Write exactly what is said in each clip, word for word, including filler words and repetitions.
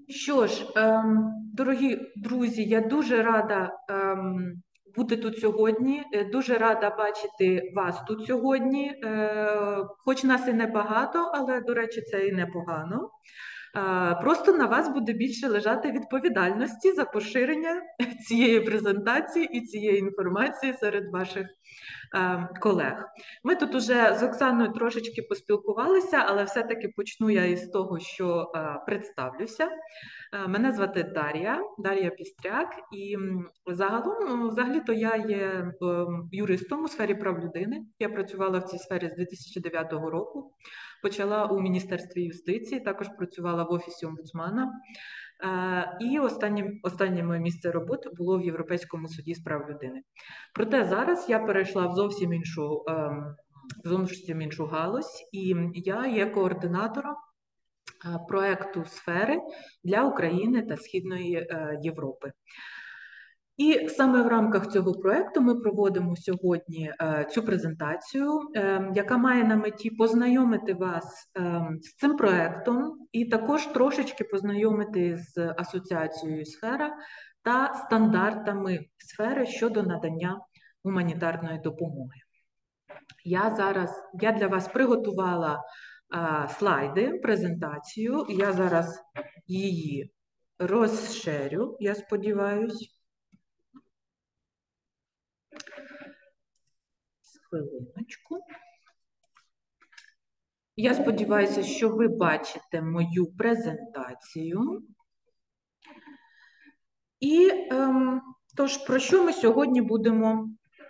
Що ж, ем, дорогі друзі, я дуже рада ем, бути тут сьогодні, е, дуже рада бачити вас тут сьогодні. Е, хоч нас і небагато, але, до речі, це і непогано. Е, просто на вас буде більше лежати відповідальності за поширення цієї презентації і цієї інформації серед ваших е, колег. Ми тут уже з Оксаною трошечки поспілкувалися, але все-таки почну я із того, що е, представлюся. Е, Мене звати Дар'я, Дар'я Пістряк, і м, загалом, взагалі-то я є е, юристом у сфері прав людини. Я працювала в цій сфері з дві тисячі дев'ятого року, почала у Міністерстві юстиції, також працювала в Офісі омбудсмана. Е, І останнє, останнє моє місце роботи було в Європейському суді з прав людини. Проте зараз я перейшла в зовсім іншу, ем, в зовсім іншу галузь, і я є координатором е, проекту сфери для України та Східної е, Європи. І саме в рамках цього проекту ми проводимо сьогодні е, цю презентацію, е, яка має на меті познайомити вас е, з цим проектом і також трошечки познайомити з асоціацією сфера та стандартами сфери щодо надання гуманітарної допомоги. Я зараз я для вас приготувала а, слайди, презентацію. Я зараз її розширю, я сподіваюся. Хвилиночку. Я сподіваюся, що ви бачите мою презентацію. І ем, тож, про що ми сьогодні будемо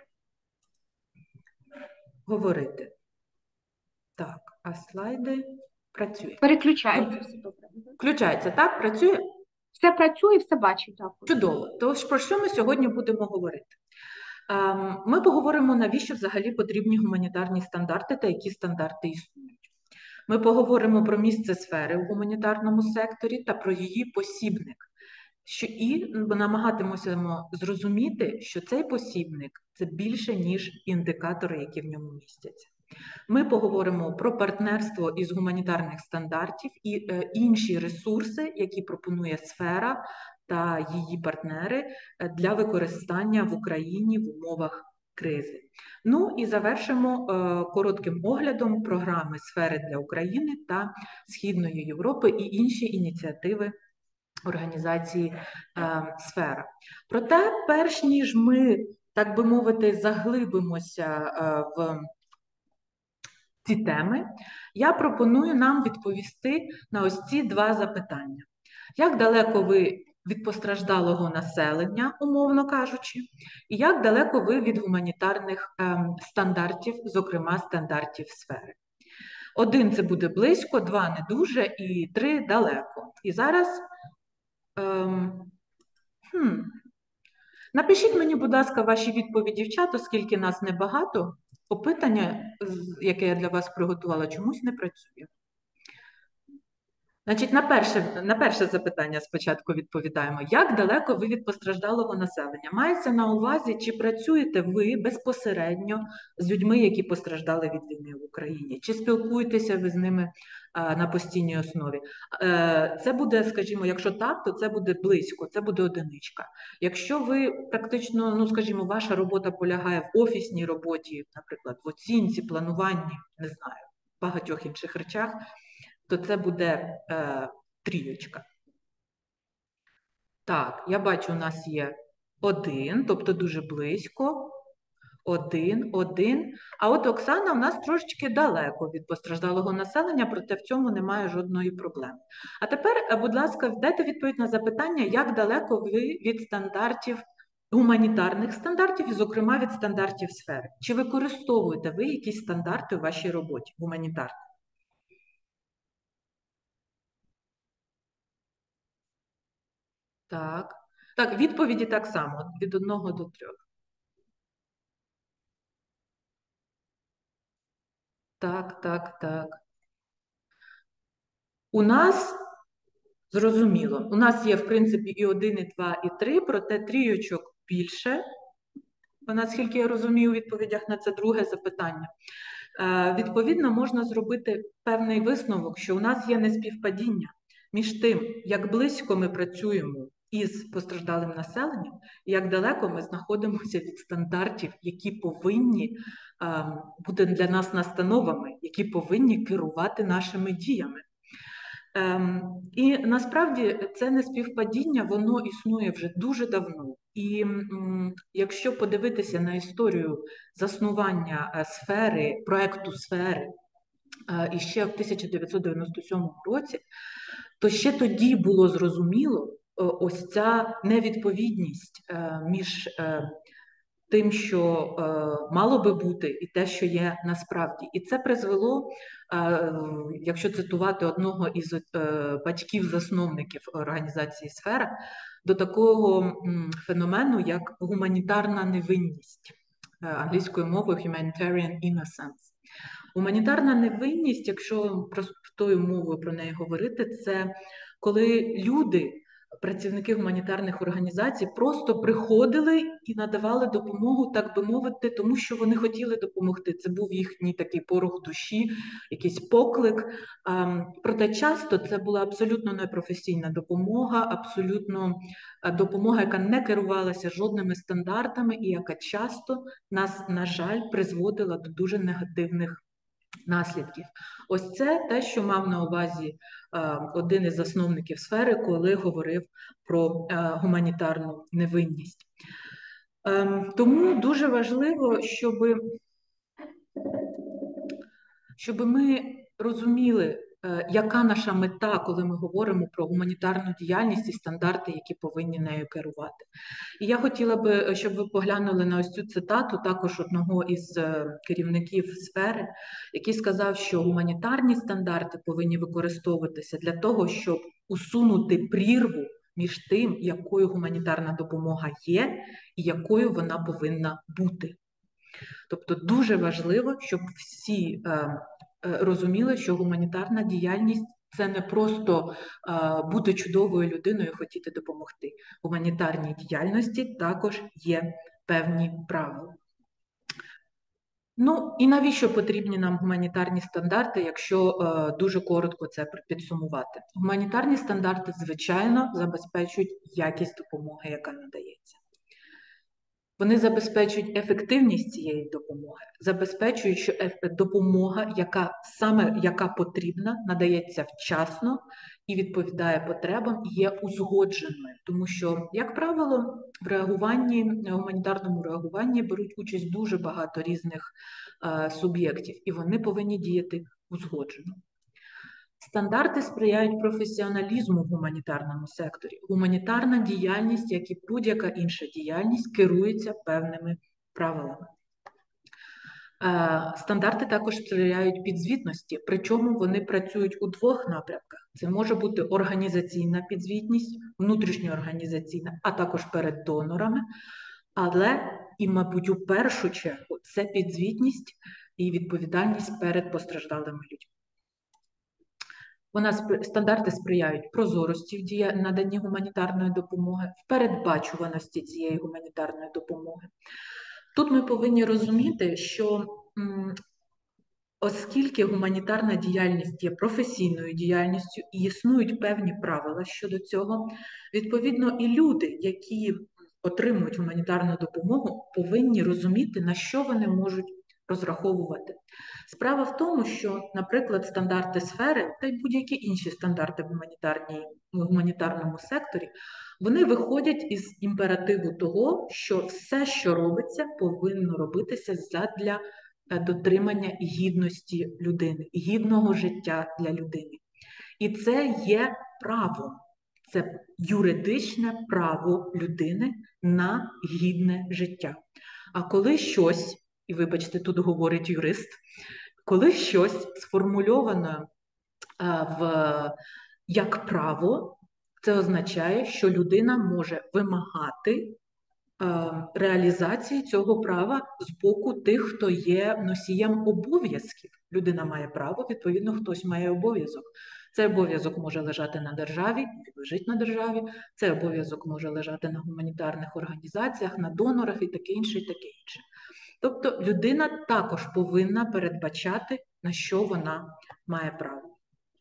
говорити? Так, а слайди працюють. Переключається все добре. Включається, так? Працює? Все працює, все бачить. Так. Чудово. Тож, про що ми сьогодні будемо говорити? Ем, Ми поговоримо, навіщо взагалі потрібні гуманітарні стандарти та які стандарти існують. Ми поговоримо про місце сфери у гуманітарному секторі та про її посібник. Що і намагатимемося зрозуміти, що цей посібник – це більше, ніж індикатори, які в ньому містяться. Ми поговоримо про партнерство із гуманітарних стандартів і е, інші ресурси, які пропонує сфера та її партнери для використання в Україні в умовах кризи. Ну і завершимо е, коротким оглядом програми сфери для України та Східної Європи і інші ініціативи організації е, сфера. Проте, перш ніж ми, так би мовити, заглибимося е, в ці теми, я пропоную нам відповісти на ось ці два запитання. Як далеко ви від постраждалого населення, умовно кажучи, і як далеко ви від гуманітарних ем, стандартів, зокрема стандартів сфери? Один – це буде близько, два – не дуже, і три – далеко. І зараз ем, хм, напишіть мені, будь ласка, ваші відповіді в чат, оскільки нас небагато. Опитання, яке я для вас приготувала, чомусь не працює. Значить, на перше, на перше запитання спочатку відповідаємо. Як далеко ви від постраждалого населення? Мається на увазі, чи працюєте ви безпосередньо з людьми, які постраждали від війни в Україні? Чи спілкуєтеся ви з ними а, на постійній основі? Е, це буде, скажімо, якщо так, то це буде близько, це буде одиничка. Якщо ви практично, ну, скажімо, ваша робота полягає в офісній роботі, наприклад, в оцінці, плануванні, не знаю, багатьох інших речах, то це буде е, трієчка. Так, я бачу, у нас є один, тобто дуже близько. Один, один. А от Оксана у нас трошечки далеко від постраждалого населення, проте в цьому немає жодної проблеми. А тепер, будь ласка, дайте відповідь на запитання, як далеко ви від стандартів, гуманітарних стандартів, і, зокрема, від стандартів сфери. Чи використовуєте ви якісь стандарти у вашій роботі, гуманітарні? Так. Так, відповіді так само, від одного до трьох. Так, так, так. У нас, зрозуміло, у нас є, в принципі, і один, і два, і три, проте трійочок більше. Наскільки я розумію у відповідях на це друге запитання. Е, відповідно, можна зробити певний висновок, що у нас є неспівпадіння між тим, як близько ми працюємо із постраждалим населенням, і як далеко ми знаходимося від стандартів, які повинні е, бути для нас настановами, які повинні керувати нашими діями. Ем, і насправді це неспівпадіння, воно існує вже дуже давно. І м, якщо подивитися на історію заснування е, сфери, проекту сфери, е, іще в тисяча дев'ятсот дев'яносто сьомому році, то ще тоді було зрозуміло е, ось ця невідповідність е, між е, тим, що е, мало би бути, і те, що є насправді. І це призвело, е, якщо цитувати одного із е, батьків-засновників організації «Сфера», до такого м, феномену, як гуманітарна невинність, е, англійською мовою «humanitarian innocence». Гуманітарна невинність, якщо простою мовою про неї говорити, це коли люди, працівники гуманітарних організацій, просто приходили і надавали допомогу, так би мовити, тому що вони хотіли допомогти. Це був їхній такий порох душі, якийсь поклик. Проте часто це була абсолютно непрофесійна допомога, абсолютно допомога, яка не керувалася жодними стандартами і яка часто нас, на жаль, призводила до дуже негативних наслідків. Ось це те, що мав на увазі е, один із засновників сфери, коли говорив про е, гуманітарну невинність. Е, тому дуже важливо, щоб, щоб ми розуміли, е, яка наша мета, коли ми говоримо про гуманітарну діяльність і стандарти, які повинні нею керувати. І я хотіла би, щоб ви поглянули на ось цю цитату також одного із керівників сфери, який сказав, що гуманітарні стандарти повинні використовуватися для того, щоб усунути прірву між тим, якою гуманітарна допомога є і якою вона повинна бути. Тобто дуже важливо, щоб всі е, е, розуміли, що гуманітарна діяльність – це не просто е, бути чудовою людиною і хотіти допомогти. У гуманітарній діяльності також є певні правила. Ну, і навіщо потрібні нам гуманітарні стандарти, якщо е, дуже коротко це підсумувати? Гуманітарні стандарти, звичайно, забезпечують якість допомоги, яка надається. Вони забезпечують ефективність цієї допомоги, забезпечують, що допомога, яка саме яка потрібна, надається вчасно і відповідає потребам, і є узгодженою. Тому що, як правило, в реагуванні, в гуманітарному реагуванні беруть участь дуже багато різних е, суб'єктів, і вони повинні діяти узгоджено. Стандарти сприяють професіоналізму в гуманітарному секторі. Гуманітарна діяльність, як і будь-яка інша діяльність, керується певними правилами. Стандарти також сприяють підзвітності, причому вони працюють у двох напрямках. Це може бути організаційна підзвітність, внутрішньоорганізаційна, а також перед донорами, але і, мабуть, у першу чергу це підзвітність і відповідальність перед постраждалими людьми. Вона, стандарти сприяють прозорості в наданні гуманітарної допомоги, в передбачуваності цієї гуманітарної допомоги. Тут ми повинні розуміти, що м, оскільки гуманітарна діяльність є професійною діяльністю і існують певні правила щодо цього, відповідно і люди, які отримують гуманітарну допомогу, повинні розуміти, на що вони можуть розраховувати. Справа в тому, що, наприклад, стандарти сфери та й будь-які інші стандарти в, в гуманітарному секторі, вони виходять із імперативу того, що все, що робиться, повинно робитися задля дотримання гідності людини, гідного життя для людини. І це є право, це юридичне право людини на гідне життя. А коли щось, і вибачте, тут говорить юрист, коли щось сформульовано в, як право, це означає, що людина може вимагати реалізації цього права з боку тих, хто є носієм обов'язків. Людина має право, відповідно, хтось має обов'язок. Цей обов'язок може лежати на державі, лежить на державі, цей обов'язок може лежати на гуманітарних організаціях, на донорах і таке інше, і таке інше. Тобто людина також повинна передбачати, на що вона має право.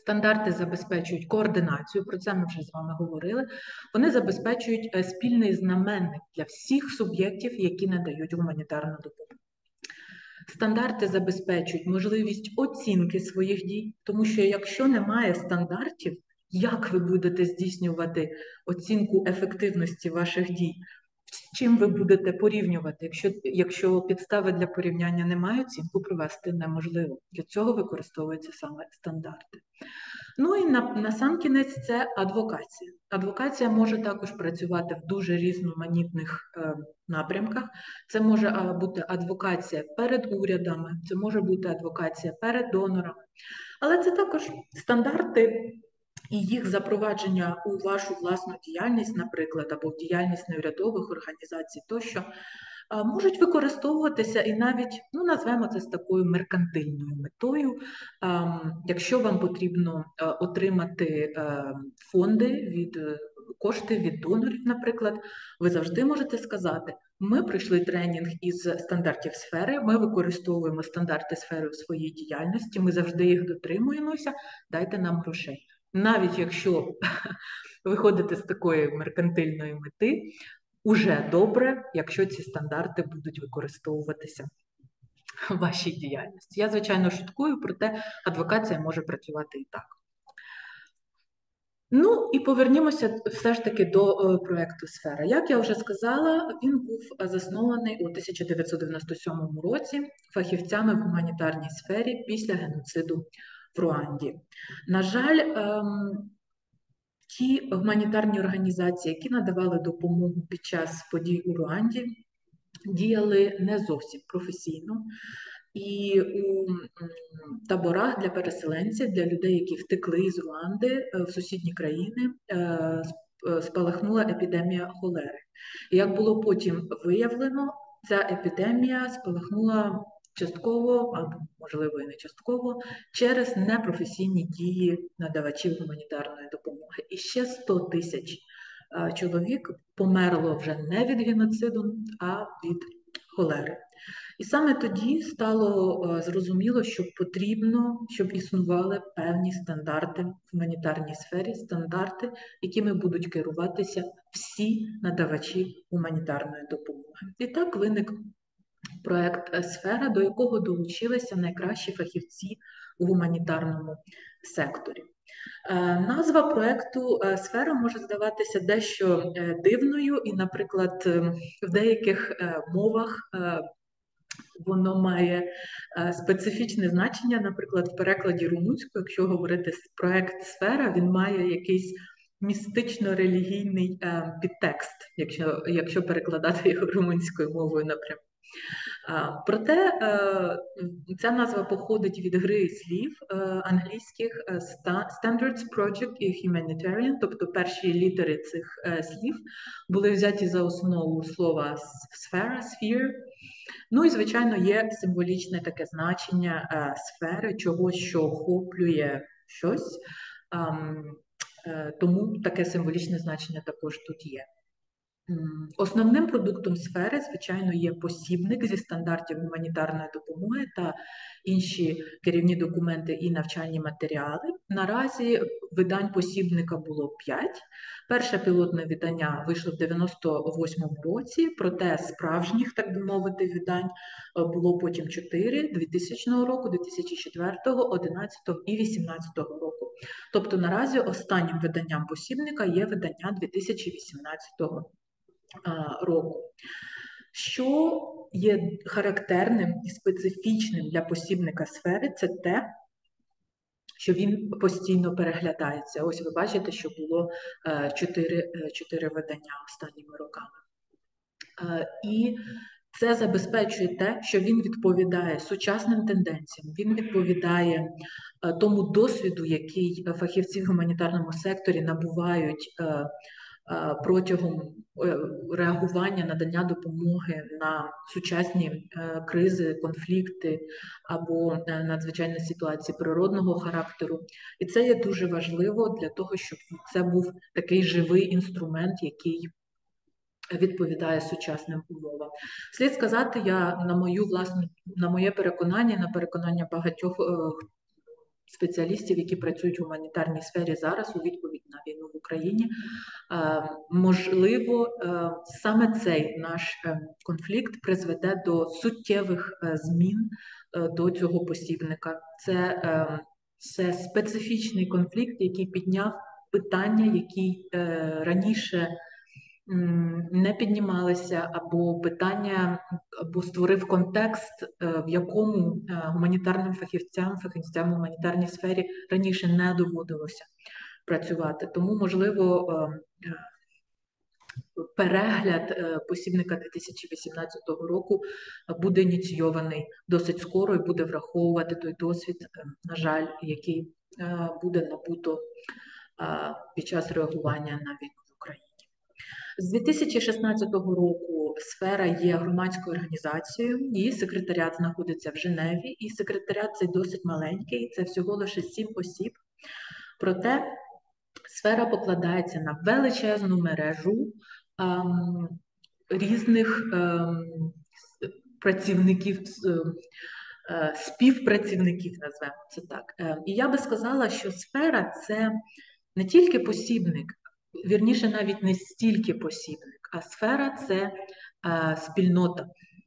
Стандарти забезпечують координацію, про це ми вже з вами говорили. Вони забезпечують е, спільний знаменник для всіх суб'єктів, які надають гуманітарну допомогу. Стандарти забезпечують можливість оцінки своїх дій, тому що якщо немає стандартів, як ви будете здійснювати оцінку ефективності ваших дій? З чим ви будете порівнювати? Якщо, якщо підстави для порівняння немає, оцінку провести неможливо. Для цього використовуються саме стандарти. Ну і на, на сам кінець це адвокація. Адвокація може також працювати в дуже різноманітних е, напрямках. Це може а, бути адвокація перед урядами, це може бути адвокація перед донорами. Але це також стандарти і їх запровадження у вашу власну діяльність, наприклад, або в діяльність неурядових організацій тощо, можуть використовуватися і навіть, ну, назвемо це з такою меркантильною метою. Якщо вам потрібно отримати фонди від кошти від донорів, наприклад, ви завжди можете сказати: ми пройшли тренінг із стандартів сфери, ми використовуємо стандарти сфери у своїй діяльності, ми завжди їх дотримуємося, дайте нам грошей. Навіть якщо виходите з такої меркантильної мети, уже добре, якщо ці стандарти будуть використовуватися в вашій діяльності. Я, звичайно, шуткую, проте адвокація може працювати і так. Ну, і повернімося все ж таки до о, проекту «Сфера». Як я вже сказала, він був заснований у тисяча дев'ятсот дев'яносто сьомому році фахівцями в гуманітарній сфері після геноциду в Руанді. На жаль, ем, ті гуманітарні організації, які надавали допомогу під час подій у Руанді, діяли не зовсім професійно. І у таборах для переселенців, для людей, які втекли з Руанди в сусідні країни, спалахнула епідемія холери. І як було потім виявлено, ця епідемія спалахнула частково, або, можливо, і не частково, через непрофесійні дії надавачів гуманітарної допомоги. І ще сто тисяч чоловік померло вже не від геноциду, а від холери. І саме тоді стало зрозуміло, що потрібно, щоб існували певні стандарти в гуманітарній сфері, стандарти, якими будуть керуватися всі надавачі гуманітарної допомоги. І так виник проект «Сфера», до якого долучилися найкращі фахівці у гуманітарному секторі. Назва проекту «Сфера» може здаватися дещо дивною, і, наприклад, в деяких мовах воно має специфічне значення. Наприклад, в перекладі румунською, якщо говорити проект «Сфера», він має якийсь містично-релігійний підтекст, якщо, якщо перекладати його румунською мовою напряму. Проте ця назва походить від гри слів англійських Standards Project і Humanitarian, тобто перші літери цих слів були взяті за основу слова сфера, sphere. Ну і, звичайно, є символічне таке значення сфери, чогось, що охоплює щось, тому таке символічне значення також тут є. Основним продуктом сфери, звичайно, є посібник зі стандартів гуманітарної допомоги та інші керівні документи і навчальні матеріали. Наразі видань посібника було п'ять. Перше пілотне видання вийшло в дев'яносто восьмому році, проте справжніх, так би мовити, видань було потім чотири – двохтисячного року, дві тисячі четвертого, одинадцятого і вісімнадцятого року. Тобто наразі останнім виданням посібника є видання дві тисячі вісімнадцятого року. Що є характерним і специфічним для посібника сфери, це те, що він постійно переглядається. Ось ви бачите, що було чотири, чотири видання останніми роками. І це забезпечує те, що він відповідає сучасним тенденціям, він відповідає тому досвіду, який фахівці в гуманітарному секторі набувають протягом реагування, надання допомоги на сучасні кризи, конфлікти або надзвичайні ситуації природного характеру. І це є дуже важливо для того, щоб це був такий живий інструмент, який відповідає сучасним умовам. Слід сказати, я на мою власну, на моє переконання, на переконання багатьох спеціалістів, які працюють в гуманітарній сфері зараз у відповідь на війну в Україні. Можливо, саме цей наш конфлікт призведе до суттєвих змін до цього посібника. Це, це специфічний конфлікт, який підняв питання, які раніше не піднімалися, або питання, або створив контекст, в якому гуманітарним фахівцям, фахівцям в гуманітарній сфері раніше не доводилося працювати. Тому, можливо, перегляд посібника дві тисячі вісімнадцятого року буде ініційований досить скоро і буде враховувати той досвід, на жаль, який буде набуто під час реагування на війну в Україні. З дві тисячі шістнадцятого року сфера є громадською організацією, її секретаріат знаходиться в Женеві, і секретаріат цей досить маленький, це всього лише сім осіб. Проте сфера покладається на величезну мережу ем, різних ем, працівників, е, співпрацівників, назвемо це так. Е, і я би сказала, що сфера – це не тільки посібник, вірніше, навіть не стільки посібник, а сфера – це а, спільнота.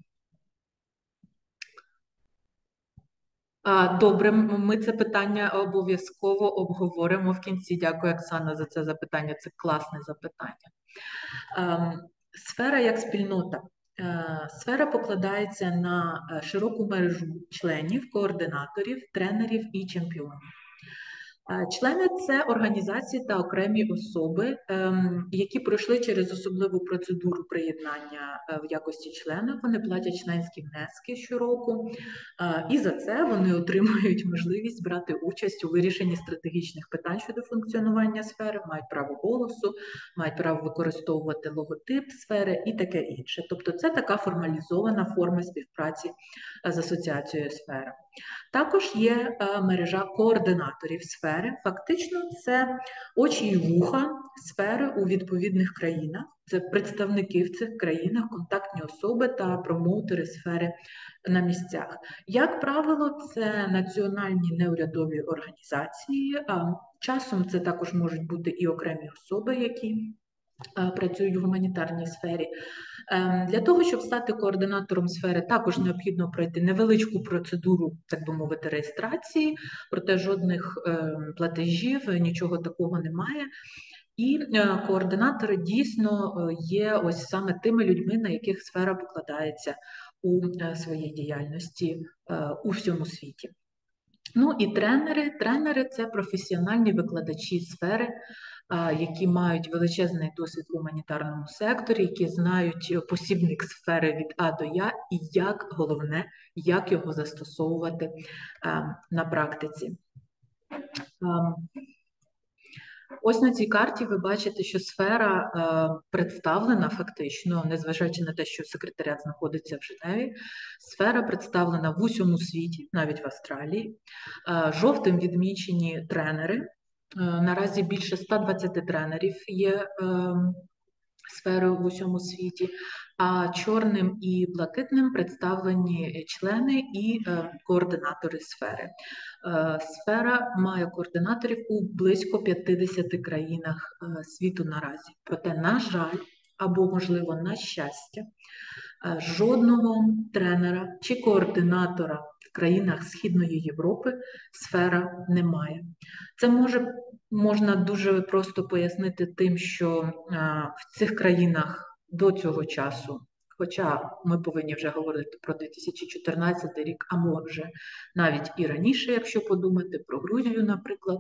А, добре, ми це питання обов'язково обговоримо в кінці. Дякую, Оксана, за це запитання. Це класне запитання. А, сфера як спільнота. А, сфера покладається на широку мережу членів, координаторів, тренерів і чемпіонів. Члени – це організації та окремі особи, які пройшли через особливу процедуру приєднання в якості члена. Вони платять членські внески щороку, і за це вони отримують можливість брати участь у вирішенні стратегічних питань щодо функціонування сфери, мають право голосу, мають право використовувати логотип сфери і таке інше. Тобто це така формалізована форма співпраці з асоціацією сфери. Також є мережа координаторів сфери. Фактично, це очі і вуха сфери у відповідних країнах. Це представники в цих країнах, контактні особи та промоутери сфери на місцях. Як правило, це національні неурядові організації. Часом це також можуть бути і окремі особи, які працюють в гуманітарній сфері. Для того, щоб стати координатором сфери, також необхідно пройти невеличку процедуру, так би мовити, реєстрації, проте жодних платежів, нічого такого немає. І координатори дійсно є ось саме тими людьми, на яких сфера покладається у своїй діяльності у всьому світі. Ну і тренери. Тренери – це професіональні викладачі сфери, які мають величезний досвід в гуманітарному секторі, які знають посібник сфери від А до Я і як, головне, як його застосовувати на практиці. Ось на цій карті ви бачите, що сфера представлена фактично, незважаючи на те, що секретаріат знаходиться в Женеві, сфера представлена в усьому світі, навіть в Австралії. Жовтим відмічені тренери. Наразі більше ста двадцяти тренерів є сферою в усьому світі, а чорним і блакитним представлені члени і координатори сфери. Сфера має координаторів у близько п'ятдесяти країнах світу наразі. Проте, на жаль, або, можливо, на щастя, жодного тренера чи координатора в країнах Східної Європи сфера не має. Це може, можна дуже просто пояснити тим, що в цих країнах до цього часу, хоча ми повинні вже говорити про дві тисячі чотирнадцятий рік, а може навіть і раніше, якщо подумати про Грузію, наприклад,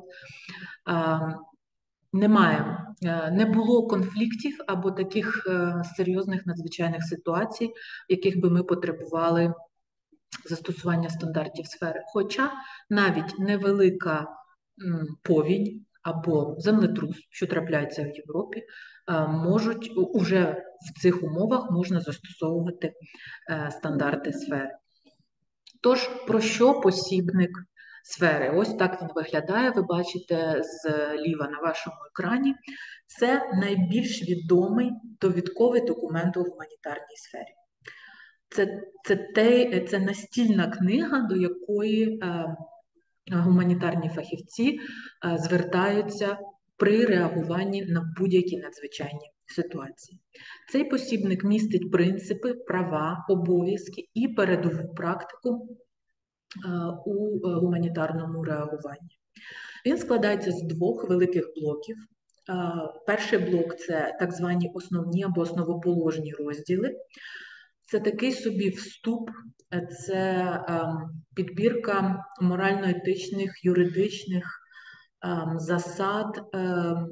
немає, не було конфліктів або таких серйозних надзвичайних ситуацій, в яких би ми потребували застосування стандартів сфери. Хоча навіть невелика повінь або землетрус, що трапляється в Європі, можуть, уже в цих умовах можна застосовувати стандарти сфери. Тож, про що посібник сфери? Ось так він виглядає, ви бачите зліва на вашому екрані. Це найбільш відомий довідковий документ у гуманітарній сфері. Це, це, те, це настільна книга, до якої гуманітарні фахівці е, звертаються при реагуванні на будь-які надзвичайні ситуації. Цей посібник містить принципи, права, обов'язки і передову практику е, у е, гуманітарному реагуванні. Він складається з двох великих блоків. Е, Перший блок – це так звані основні або основоположні розділи. Це такий собі вступ, е, це ем, підбірка морально-етичних, юридичних ем, засад ем,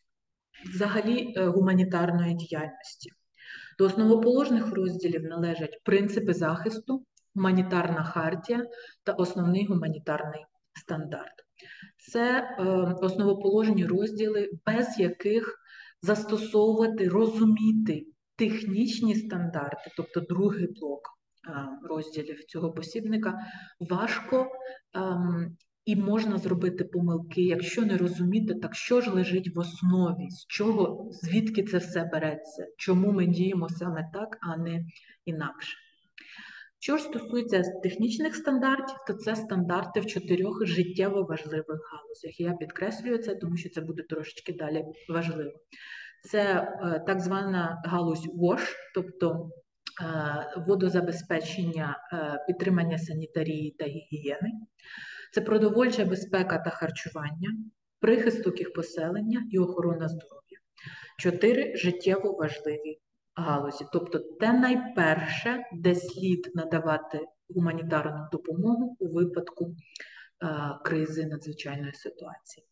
взагалі е, гуманітарної діяльності. До основоположних розділів належать принципи захисту, гуманітарна хартія та основний гуманітарний стандарт. Це е, основоположні розділи, без яких застосовувати, розуміти технічні стандарти, тобто другий блок е, розділів цього посібника, важко е, і можна зробити помилки, якщо не розуміти, так що ж лежить в основі, з чого, звідки це все береться, чому ми діємо саме так, а не інакше. Що ж стосується технічних стандартів, то це стандарти в чотирьох життєво важливих галузях. Я підкреслюю це, тому що це буде трошечки далі важливо. Це е, так звана галузь ВОШ, тобто е, водозабезпечення, е, підтримання санітарії та гігієни. Це продовольча безпека та харчування, прихисток поселення і охорона здоров'я. Чотири життєво важливі галузі. Тобто те найперше, де слід надавати гуманітарну допомогу у випадку е, кризи надзвичайної ситуації.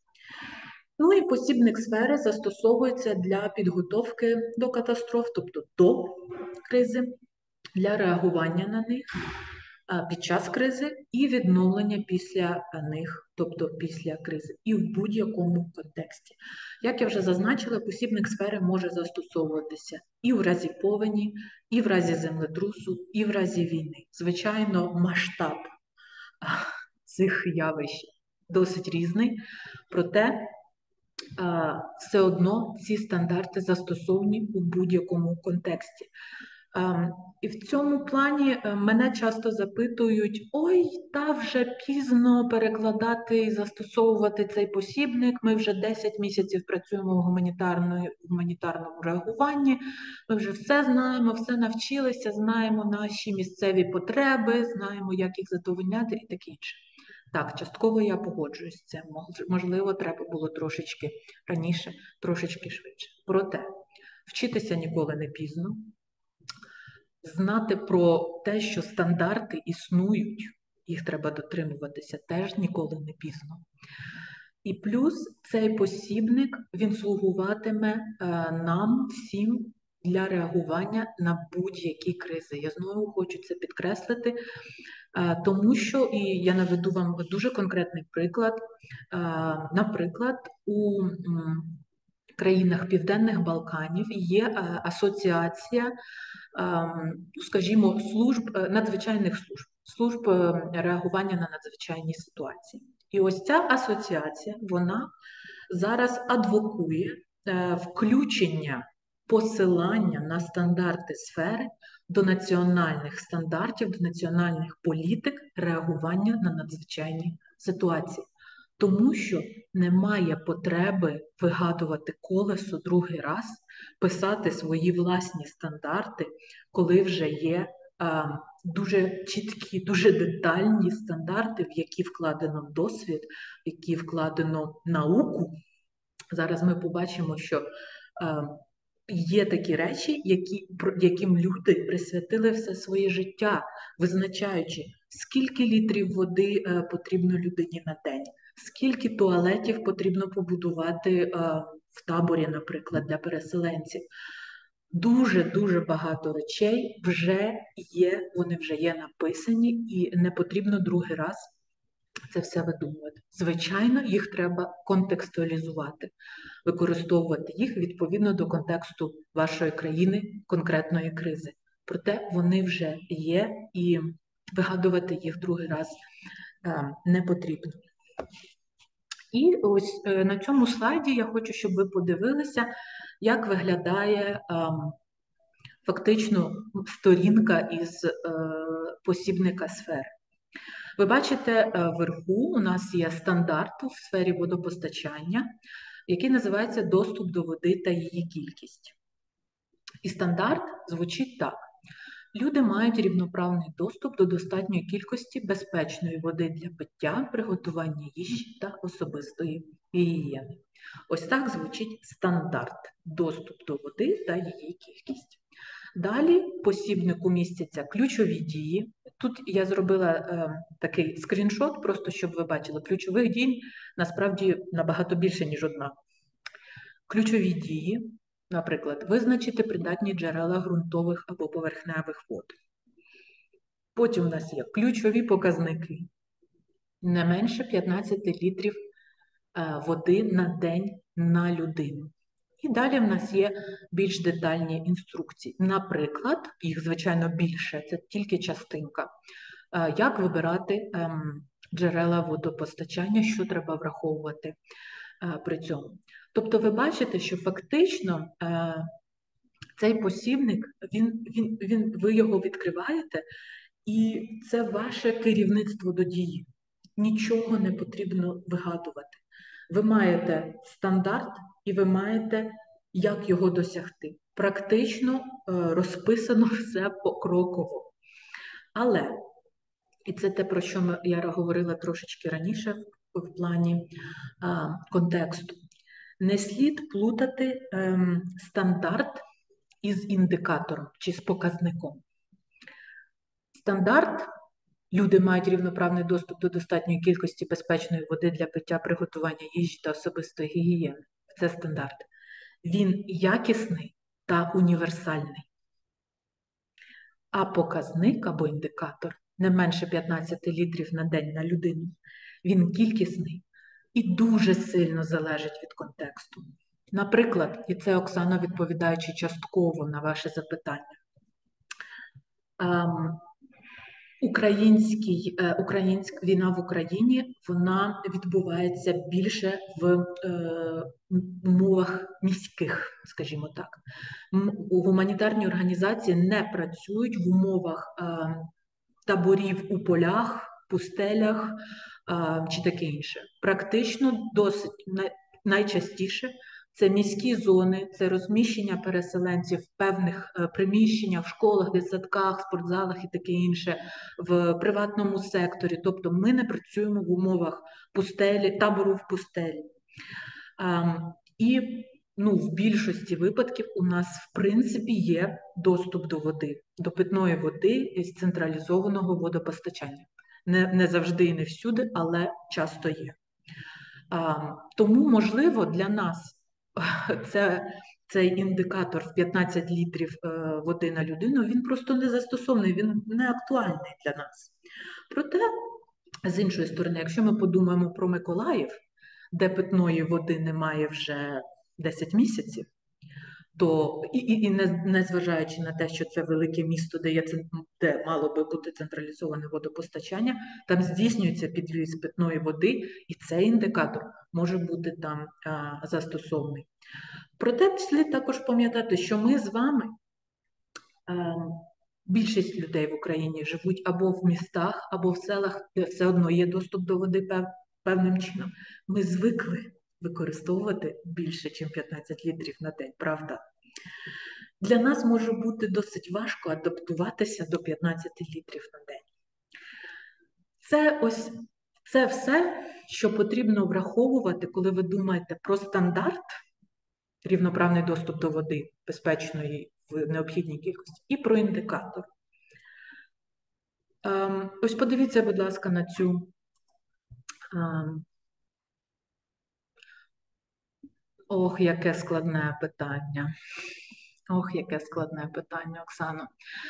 Ну і посібник сфери застосовується для підготовки до катастроф, тобто до кризи, для реагування на них під час кризи і відновлення після них, тобто після кризи, і в будь-якому контексті. Як я вже зазначила, посібник сфери може застосовуватися і в разі повені, і в разі землетрусу, і в разі війни. Звичайно, масштаб цих явищ досить різний, проте все одно ці стандарти застосовані у будь-якому контексті. І в цьому плані мене часто запитують: ой, та вже пізно перекладати і застосовувати цей посібник, ми вже десять місяців працюємо в гуманітарному реагуванні, ми вже все знаємо, все навчилися, знаємо наші місцеві потреби, знаємо, як їх задовольняти і таке інше. Так, частково я погоджуюсь з цим, можливо, треба було трошечки раніше, трошечки швидше. Проте, вчитися ніколи не пізно. Знати про те, що стандарти існують, їх треба дотримуватися, теж ніколи не пізно. І плюс цей посібник, він слугуватиме е, нам всім для реагування на будь-які кризи. Я знову хочу це підкреслити, е, тому що, і я наведу вам дуже конкретний приклад, е, наприклад, у м, країнах Південних Балканів є е, асоціація, скажімо, служб, надзвичайних служб, служб реагування на надзвичайні ситуації. І ось ця асоціація, вона зараз адвокує включення, посилання на стандарти сфери до національних стандартів, до національних політик реагування на надзвичайні ситуації. Тому що немає потреби вигадувати колесо другий раз, писати свої власні стандарти, коли вже є а, дуже чіткі, дуже детальні стандарти, в які вкладено досвід, в які вкладено науку. Зараз ми побачимо, що а, є такі речі, які, яким люди присвятили все своє життя, визначаючи, скільки літрів води а, потрібно людині на день, скільки туалетів потрібно побудувати а, в таборі, наприклад, для переселенців. Дуже-дуже багато речей вже є, вони вже є написані, і не потрібно другий раз це все видумувати. Звичайно, їх треба контекстуалізувати, використовувати їх відповідно до контексту вашої країни, конкретної кризи. Проте вони вже є, і вигадувати їх другий раз не потрібно. І ось на цьому слайді я хочу, щоб ви подивилися, як виглядає фактично сторінка із посібника сфери. Ви бачите, е, вверху у нас є стандарт у сфері водопостачання, який називається «Доступ до води та її кількість». І стандарт звучить так. Люди мають рівноправний доступ до достатньої кількості безпечної води для пиття, приготування їжі та особистої гігієни. Ось так звучить стандарт – доступ до води та її кількість. Далі в посібнику містяться ключові дії. Тут я зробила е, такий скріншот, просто щоб ви бачили, ключових дій насправді набагато більше, ніж одна. Ключові дії, наприклад, визначити придатні джерела ґрунтових або поверхневих вод. Потім у нас є ключові показники. Не менше п'ятнадцять літрів е, води на день на людину. І далі в нас є більш детальні інструкції. Наприклад, їх, звичайно, більше, це тільки частинка. Е, як вибирати ем, джерела водопостачання, що треба враховувати е, при цьому. Тобто ви бачите, що фактично е, цей посібник, він, він, він, ви його відкриваєте, і це ваше керівництво до дії. Нічого не потрібно вигадувати. Ви маєте стандарт і ви маєте, як його досягти. Практично е, розписано все покроково. Але, і це те, про що ми, я говорила трошечки раніше в, в плані а, контексту, не слід плутати ем, стандарт із індикатором чи з показником. Стандарт – люди мають рівноправний доступ до достатньої кількості безпечної води для пиття, приготування їжі та особистої гігієни. Це стандарт. Він якісний та універсальний. А показник або індикатор не менше п'ятнадцять літрів на день на людину. Він кількісний і дуже сильно залежить від контексту. Наприклад, і це, Оксано, відповідаючи частково на ваше запитання, ем, Український, е, українська війна в Україні, вона відбувається більше в е, умовах міських, скажімо так. М, гуманітарні організації не працюють в умовах е, таборів у полях, пустелях е, чи таке інше. Практично досить най, найчастіше це міські зони, це розміщення переселенців в певних е, приміщеннях, в школах, дитсадках, спортзалах і таке інше, в приватному секторі. Тобто ми не працюємо в умовах пустелі, табору в пустелі. А, і ну, в більшості випадків у нас, в принципі, є доступ до води, до питної води з централізованого водопостачання. Не, не завжди і не всюди, але часто є. А, тому, можливо, для нас це, цей індикатор в п'ятнадцять літрів е, води на людину, він просто не застосований, він не актуальний для нас. Проте, з іншої сторони, якщо ми подумаємо про Миколаїв, де питної води немає вже десять місяців, то і, і, і не, не зважаючи на те, що це велике місто, де, є, де мало би бути централізоване водопостачання, там здійснюється підвіз питної води, і цей індикатор може бути там а, застосований. Проте слід також пам'ятати, що ми з вами, а, більшість людей в Україні живуть або в містах, або в селах, де все одно є доступ до води пев, певним чином. Ми звикли використовувати більше, ніж п'ятнадцять літрів на день, правда? Для нас може бути досить важко адаптуватися до п'ятнадцяти літрів на день. Це ось це все, що потрібно враховувати, коли ви думаєте про стандарт, рівноправний доступ до води, безпечної в необхідній кількості, і про індикатор. Ем, ось подивіться, будь ласка, на цю ем, ох, яке складне питання. Ох, яке складне питання, Оксано.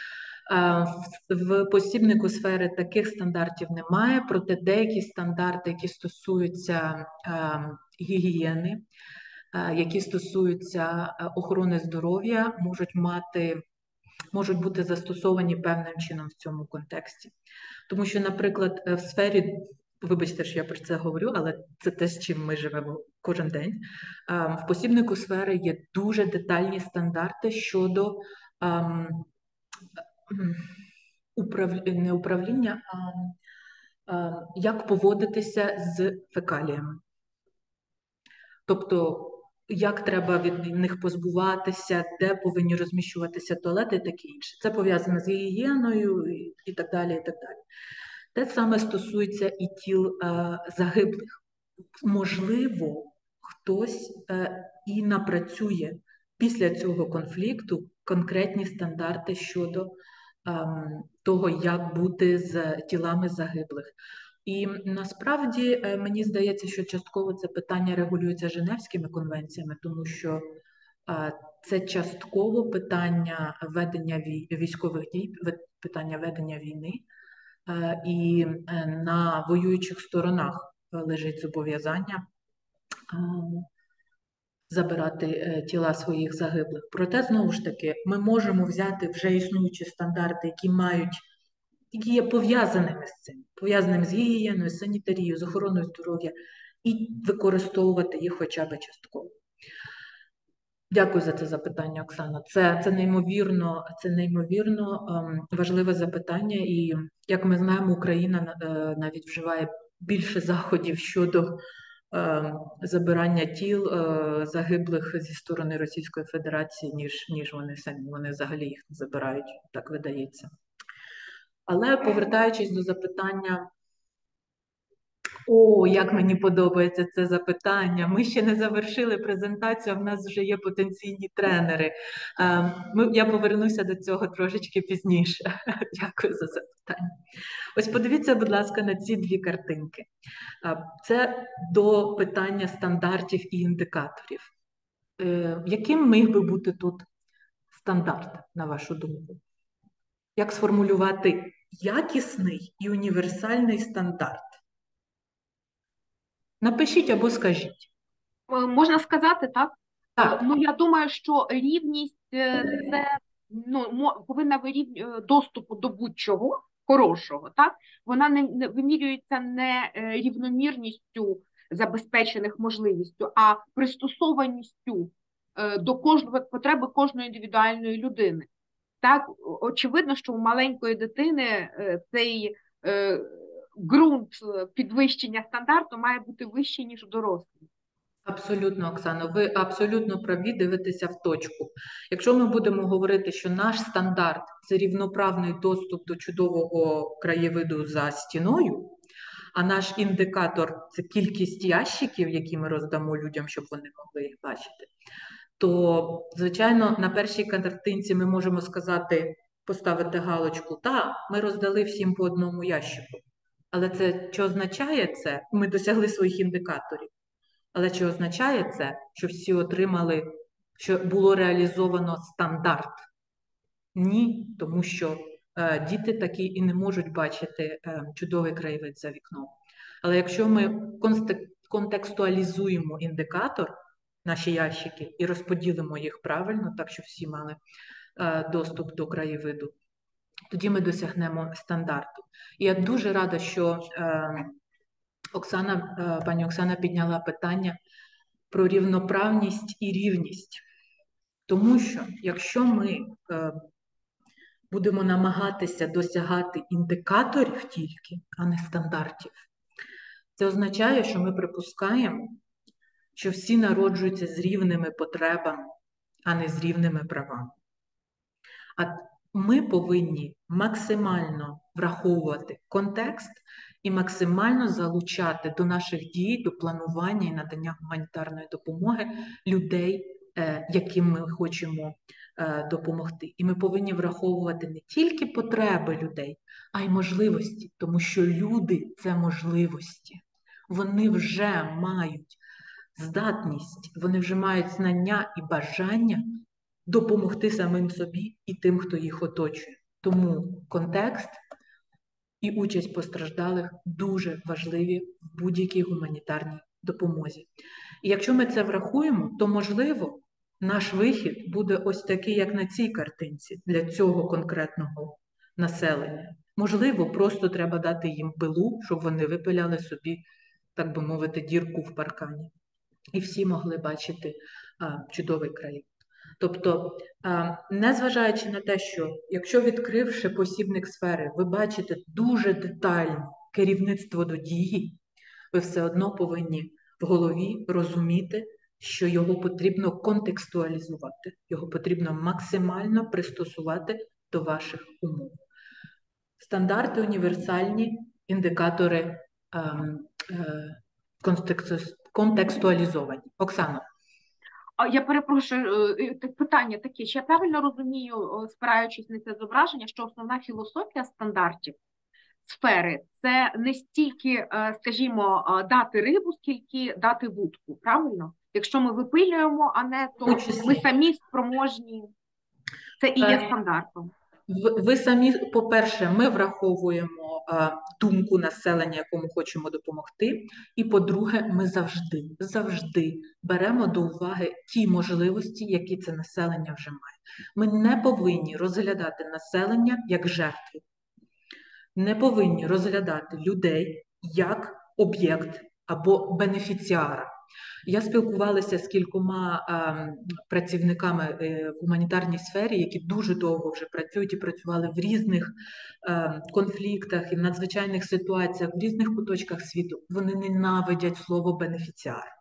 В посібнику сфери таких стандартів немає, проте деякі стандарти, які стосуються гігієни, які стосуються охорони здоров'я, можуть мати, можуть бути застосовані певним чином в цьому контексті. Тому що, наприклад, в сфері, вибачте, що я про це говорю, але це те, з чим ми живемо кожен день, в посібнику сфери є дуже детальні стандарти щодо управління, не управління, а е, як поводитися з фекаліями. Тобто, як треба від них позбуватися, де повинні розміщуватися туалети і таке інше. Це пов'язано з гігієною і, і так далі, і так далі. Те саме стосується і тіл е, загиблих. Можливо, хтось е, і напрацює після цього конфлікту конкретні стандарти щодо е, того, як бути з тілами загиблих. І насправді е, мені здається, що частково це питання регулюється Женевськими конвенціями, тому що е, це частково питання ведення вій- військових дій, ве- питання ведення війни, е, і е, на воюючих сторонах е, лежить зобов'язання е, забирати е, тіла своїх загиблих. Проте, знову ж таки, ми можемо взяти вже існуючі стандарти, які мають, які є пов'язаними з цим, пов'язаними з гігієною, з санітарією, з охороною здоров'я, і використовувати їх хоча б частково. Дякую за це запитання, Оксана. Це, це неймовірно, це неймовірно ем, важливе запитання, і як ми знаємо, Україна е, навіть вживає більше заходів щодо е, забирання тіл е, загиблих зі сторони Російської Федерації, ніж, ніж вони самі. Вони взагалі їх не забирають, так видається. Але повертаючись до запитання, о, як мені подобається це запитання. Ми ще не завершили презентацію, а в нас вже є потенційні тренери. Е, Ми, я повернуся до цього трошечки пізніше. Дякую за запитання. Ось подивіться, будь ласка, на ці дві картинки. Е, Це до питання стандартів і індикаторів. Е, Яким міг би бути тут стандарт, на вашу думку? Як сформулювати якісний і універсальний стандарт? Напишіть або скажіть. Е, Можна сказати, так? Е, Так, Ну, я думаю, що рівність е, це ну, мо- повинна вирівнювати доступу до будь-чого хорошого, так? Вона не, не вимірюється не е, рівномірністю забезпечених можливістю, а пристосованістю е, до кожного потреби кожної індивідуальної людини. Так, о- очевидно, що у маленької дитини е, цей е, ґрунт е, підвищення стандарту має бути вищий, ніж у дорослих. абсолютно, Оксано, ви абсолютно праві, дивитеся в точку. Якщо ми будемо говорити, що наш стандарт це рівноправний доступ до чудового краєвиду за стіною, а наш індикатор це кількість ящиків, які ми роздамо людям, щоб вони могли їх бачити, то, звичайно, на першій картинці ми можемо сказати, поставити галочку, та, ми роздали всім по одному ящику. Але це що означає це? Ми досягли своїх індикаторів. Але чи означає це, що всі отримали, що було реалізовано стандарт? Ні, тому що е, діти такі і не можуть бачити е, чудовий краєвид за вікном. Але якщо ми контекстуалізуємо індикатор, наші ящики, і розподілимо їх правильно, так що всі мали е, доступ до краєвиду, тоді ми досягнемо стандарту. І я дуже рада, що е, Оксана, е, пані Оксана підняла питання про рівноправність і рівність. Тому що, якщо ми е, будемо намагатися досягати індикаторів тільки, а не стандартів, це означає, що ми припускаємо, що всі народжуються з рівними потребами, а не з рівними правами. А ми повинні максимально враховувати контекст і максимально залучати до наших дій, до планування і надання гуманітарної допомоги людей, е, яким ми хочемо е, допомогти. І ми повинні враховувати не тільки потреби людей, а й можливості, тому що люди – це можливості. Вони вже мають здатність, вони вже мають знання і бажання допомогти самим собі і тим, хто їх оточує. Тому контекст і участь постраждалих дуже важливі в будь-якій гуманітарній допомозі. І якщо ми це врахуємо, то, можливо, наш вихід буде ось такий, як на цій картинці, для цього конкретного населення. Можливо, просто треба дати їм пилу, щоб вони випиляли собі, так би мовити, дірку в паркані. І всі могли бачити а, чудовий краєвид. Тобто, а, незважаючи на те, що якщо відкривши посібник сфери, ви бачите дуже детально керівництво до дії, ви все одно повинні в голові розуміти, що його потрібно контекстуалізувати, його потрібно максимально пристосувати до ваших умов. Стандарти універсальні, індикатори ем, е, контекстуалізовані. Оксано. А я перепрошую, е, так, питання таке, чи я правильно розумію, спираючись на це зображення, що основна філософія стандартів сфери – це не стільки, е, скажімо, е, дати рибу, скільки дати вудку, правильно? Якщо ми випилюємо, а не то ми самі спроможні, це і є стандартом. Ви, ви самі, по-перше, ми враховуємо а, думку населення, якому хочемо допомогти, і по-друге, ми завжди, завжди беремо до уваги ті можливості, які це населення вже має. Ми не повинні розглядати населення як жертви, не повинні розглядати людей як об'єкт або бенефіціара. Я спілкувалася з кількома е, працівниками е, в гуманітарній сфері, які дуже довго вже працюють і працювали в різних е, конфліктах і в надзвичайних ситуаціях, в різних куточках світу. Вони ненавидять слово бенефіціар.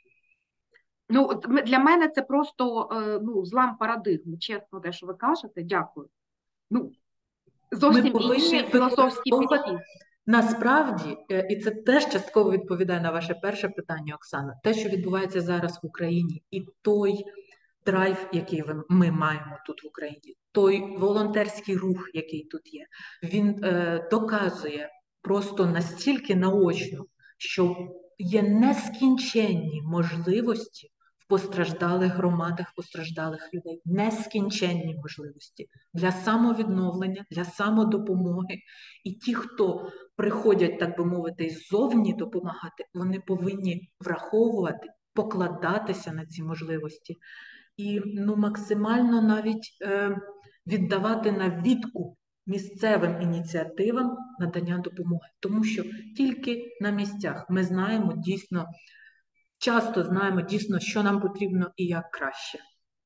Ну, для мене це просто е, ну, злам парадигми, чесно, те, що ви кажете. Дякую. Ну, зовсім інші філософські підхід. Насправді, і це теж частково відповідає на ваше перше питання, Оксана, те, що відбувається зараз в Україні, і той драйв, який ми маємо тут в Україні, той волонтерський рух, який тут є, він е, доказує просто настільки наочно, що є нескінченні можливості в постраждалих громадах, постраждалих людей, нескінченні можливості для самовідновлення, для самодопомоги. І ті, хто приходять, так би мовити, ззовні допомагати, вони повинні враховувати, покладатися на ці можливості і ну, максимально навіть е, віддавати на відкуп місцевим ініціативам надання допомоги. Тому що тільки на місцях ми знаємо дійсно, часто знаємо дійсно, що нам потрібно і як краще.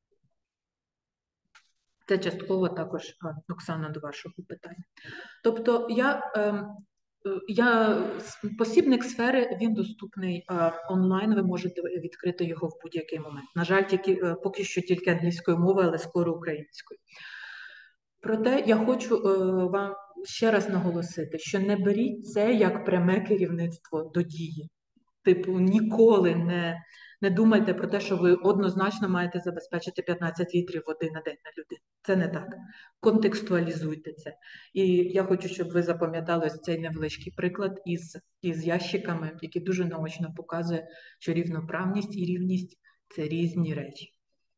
Це частково також, Оксана, до вашого питання. Тобто я, я посібник сфери, він доступний онлайн, ви можете відкрити його в будь-який момент. На жаль, тільки, поки що тільки англійською мовою, але скоро українською. Проте я хочу вам ще раз наголосити, що не беріть це як пряме керівництво до дії. Типу, ніколи не, не думайте про те, що ви однозначно маєте забезпечити п'ятнадцять літрів води на день на людину. Це не так. Контекстуалізуйте це. І я хочу, щоб ви запам'ятали ось цей невеличкий приклад із, із ящиками, який дуже наочно показує, що рівноправність і рівність – це різні речі.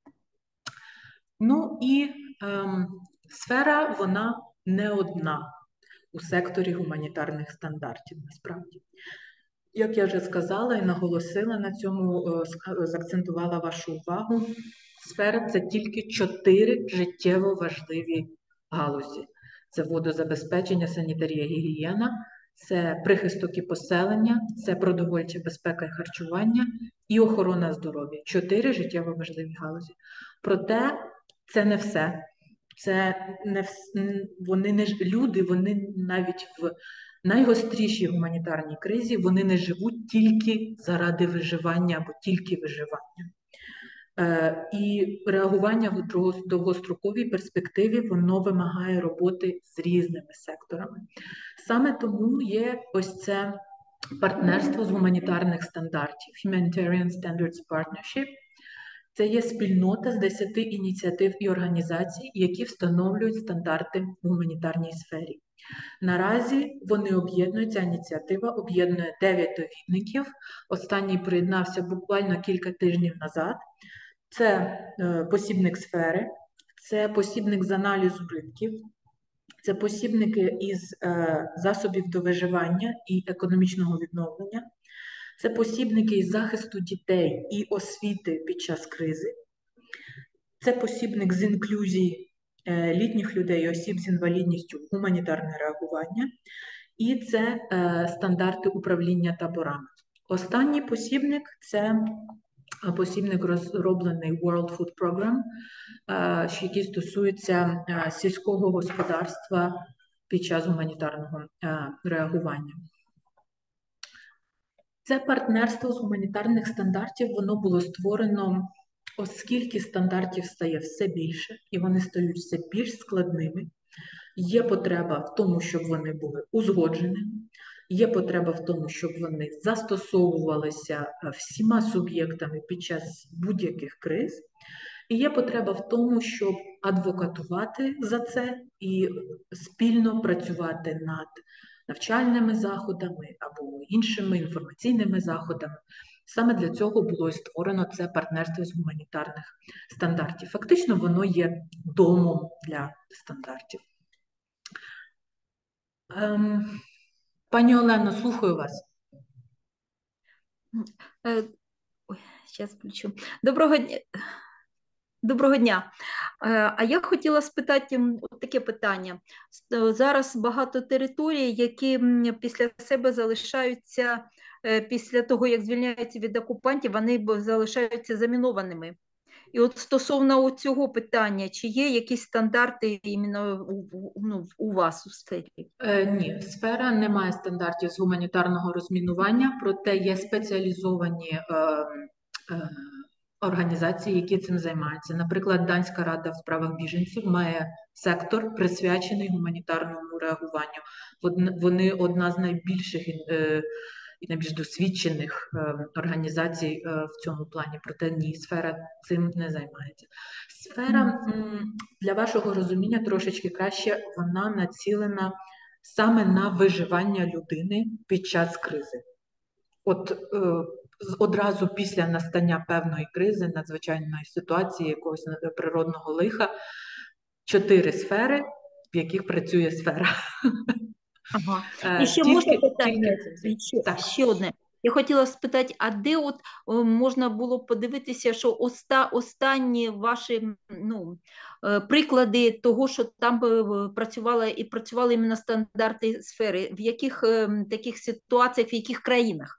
Ну і ем, сфера, вона не одна у секторі гуманітарних стандартів, насправді. Як я вже сказала і наголосила на цьому, заакцентувала вашу увагу, сфера – це тільки чотири життєво важливі галузі. Це водозабезпечення, санітарія, гігієна, це прихисток і поселення, це продовольча безпека і харчування і охорона здоров'я. Чотири життєво важливі галузі. Проте це не все. Це не вс... вони не ж люди, вони навіть в найгострішій гуманітарній кризі, вони не живуть тільки заради виживання або тільки виживання. Е, і реагування в довгостроковій перспективі, воно вимагає роботи з різними секторами. Саме тому є ось це партнерство з гуманітарних стандартів, Humanitarian Standards Partnership. Це є спільнота з десяти ініціатив і організацій, які встановлюють стандарти в гуманітарній сфері. Наразі вони об'єднуються, ініціатива об'єднує дев'ять довідників. Останній приєднався буквально кілька тижнів назад. Це е, посібник сфери, це посібник з аналізу ринків, це посібники із е, засобів до виживання і економічного відновлення, це посібники із захисту дітей і освіти під час кризи, це посібник з інклюзії літніх людей і осіб з інвалідністю, гуманітарне реагування, і це е, стандарти управління таборами. Останній посібник – це посібник розроблений World Food Program, е, який стосується е, сільського господарства під час гуманітарного е, реагування. Це партнерство з гуманітарних стандартів, воно було створено, оскільки стандартів стає все більше, і вони стають все більш складними. Є потреба в тому, щоб вони були узгодженими, є потреба в тому, щоб вони застосовувалися всіма суб'єктами під час будь-яких криз, і є потреба в тому, щоб адвокатувати за це і спільно працювати над навчальними заходами або іншими інформаційними заходами. Саме для цього було і створено це партнерство з гуманітарних стандартів. Фактично, воно є домом для стандартів. Ем, пані Олено, слухаю вас. Ой, зараз включу. Доброго дня. Доброго дня. А я хотіла спитати от таке питання. Зараз багато територій, які після себе залишаються, після того, як звільняються від окупантів, вони залишаються замінованими. І от стосовно цього питання, чи є якісь стандарти іменно у, ну, у вас у сфері? Е, ні, сфера не має стандартів з гуманітарного розмінування, проте є спеціалізовані е, е, організації, які цим займаються. Наприклад, Данська рада в справах біженців має сектор, присвячений гуманітарному реагуванню. Вони одна з найбільших е, і найбільш досвідчених е, організацій е, в цьому плані, проте ні, сфера цим не займається. Сфера, м, для вашого розуміння, трошечки краще, вона націлена саме на виживання людини під час кризи. От е, одразу після настання певної кризи, надзвичайної ситуації, якогось природного лиха, чотири сфери, в яких працює сфера. Ага. Е, І ще тільки- можна питання? тільки- Ще, Так. ще одне. Я хотіла спитати, а де от о, можна було подивитися, що оста, останні ваші ну, е, приклади того, що там е, працювали і працювали іменно стандарти сфери, в яких е, таких ситуаціях, в яких країнах?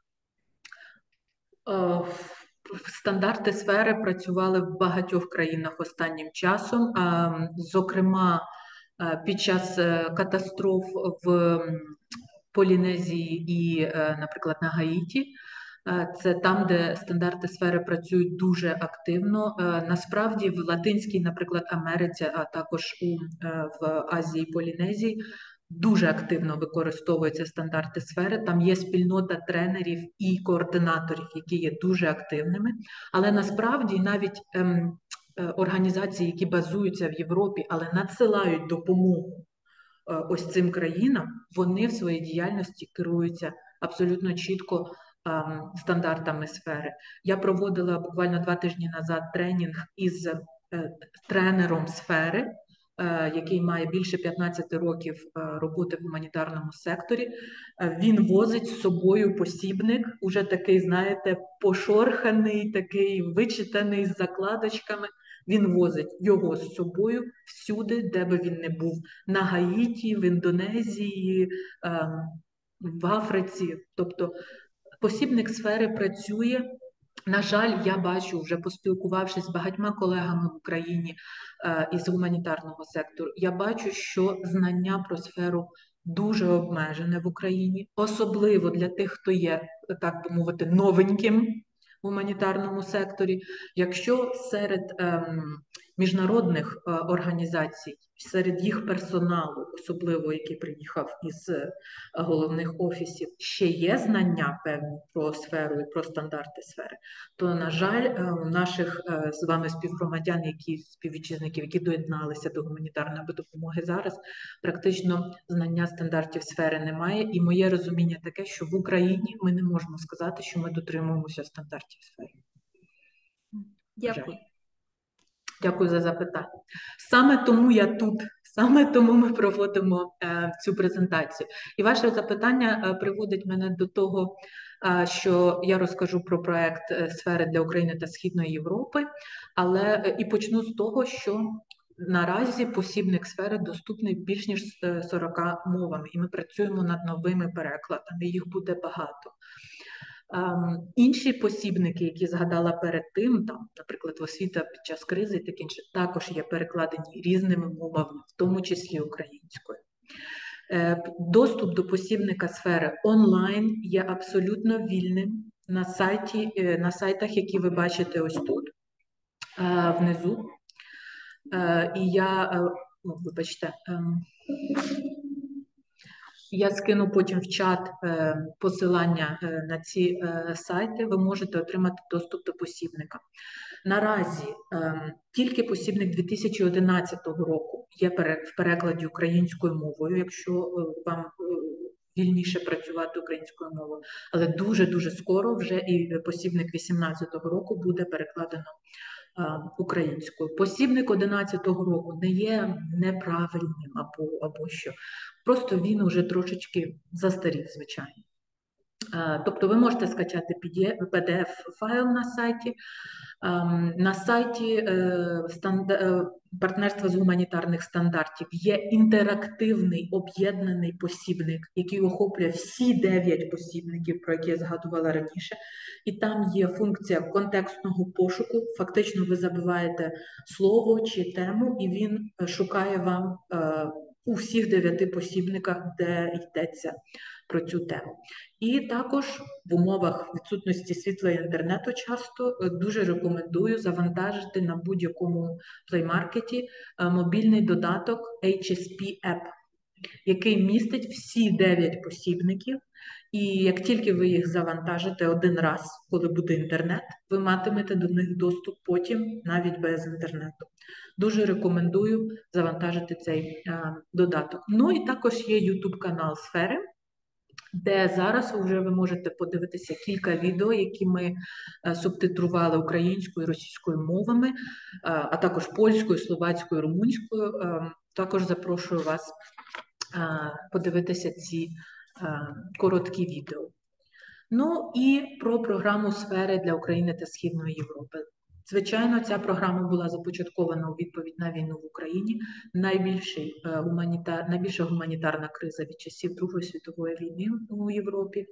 Е, Стандарти сфери працювали в багатьох країнах останнім часом, е, зокрема е, під час е, катастроф в м, Полінезії і, е, наприклад, на Гаїті. Е, Це там, де стандарти сфери працюють дуже активно. Е, Насправді в Латинській, наприклад, Америці, а також у, е, в Азії і Полінезії дуже активно використовуються стандарти сфери. Там є спільнота тренерів і координаторів, які є дуже активними. Але насправді навіть ем, е, організації, які базуються в Європі, але надсилають допомогу е, ось цим країнам, вони в своїй діяльності керуються абсолютно чітко ем, стандартами сфери. Я проводила буквально два тижні назад тренінг із е, тренером сфери, е, який має більше п'ятнадцяти років е, роботи в гуманітарному секторі. Е, Він возить з собою посібник, уже такий, знаєте, пошорханий, такий вичитаний з закладочками. Він возить його з собою всюди, де би він не був. На Гаїті, в Індонезії, ем, в Африці. Тобто посібник сфери працює. На жаль, я бачу, вже поспілкувавшись з багатьма колегами в Україні е, із гуманітарного сектору, я бачу, що знання про сферу дуже обмежене в Україні, особливо для тих, хто є, так би мовити, новеньким в гуманітарному секторі. Якщо серед ем, міжнародних е, організацій, серед їх персоналу, особливо який приїхав із е, головних офісів, ще є знання певні про сферу і про стандарти сфери, то, на жаль, у наших е, з вами співгромадян, які співвітчизників, які доєдналися до гуманітарної допомоги зараз, практично знання стандартів сфери немає. І моє розуміння таке, що в Україні ми не можемо сказати, що ми дотримуємося стандартів сфери. Дякую. Дякую за запитання. Саме тому я тут, саме тому ми проводимо е, цю презентацію. І ваше запитання е, приводить мене до того, е, що я розкажу про проект е, сфери для України та Східної Європи, але е, і почну з того, що наразі посібник сфери доступний більш ніж сорока мовами, і ми працюємо над новими перекладами, їх буде багато. Um, інші посібники, які згадала перед тим, там, наприклад, освіта під час кризи і таке інше, також є перекладені різними мовами, в тому числі українською. Доступ до посібника сфери онлайн є абсолютно вільним на сайті, на сайтах, які ви бачите ось тут, внизу. І я, ну, вибачте, я скину потім в чат посилання на ці сайти, ви можете отримати доступ до посібника. Наразі тільки посібник дві тисячі одинадцятого року є в перекладі українською мовою, якщо вам вільніше працювати українською мовою, але дуже-дуже скоро вже і посібник вісімнадцятого року буде перекладено українською. Посібник одинадцятого року не є неправильним або, або що. Просто він уже трошечки застарів, звичайно. Тобто ви можете скачати пі ді еф-файл на сайті. На сайті партнерства з гуманітарних стандартів є інтерактивний об'єднаний посібник, який охоплює всі дев'ять посібників, про які я згадувала раніше. І там є функція контекстного пошуку. Фактично ви забиваєте слово чи тему, і він шукає вам у всіх дев'яти посібниках, де йдеться про цю тему. І також в умовах відсутності світла і інтернету часто дуже рекомендую завантажити на будь-якому плеймаркеті мобільний додаток ейч ес пі App, який містить всі дев'ять посібників. І як тільки ви їх завантажите один раз, коли буде інтернет, ви матимете до них доступ потім навіть без інтернету. Дуже рекомендую завантажити цей а, додаток. Ну і також є ютуб-канал Сфери, де зараз вже ви можете подивитися кілька відео, які ми субтитрували українською і російською мовами, а також польською, словацькою, румунською. Також запрошую вас подивитися ці короткі відео. Ну і про програму «Сфери» для України та Східної Європи. Звичайно, ця програма була започаткована у відповідь на війну в Україні. Найбільший, гуманітар... Найбільша гуманітарна криза від часів Другої світової війни у Європі.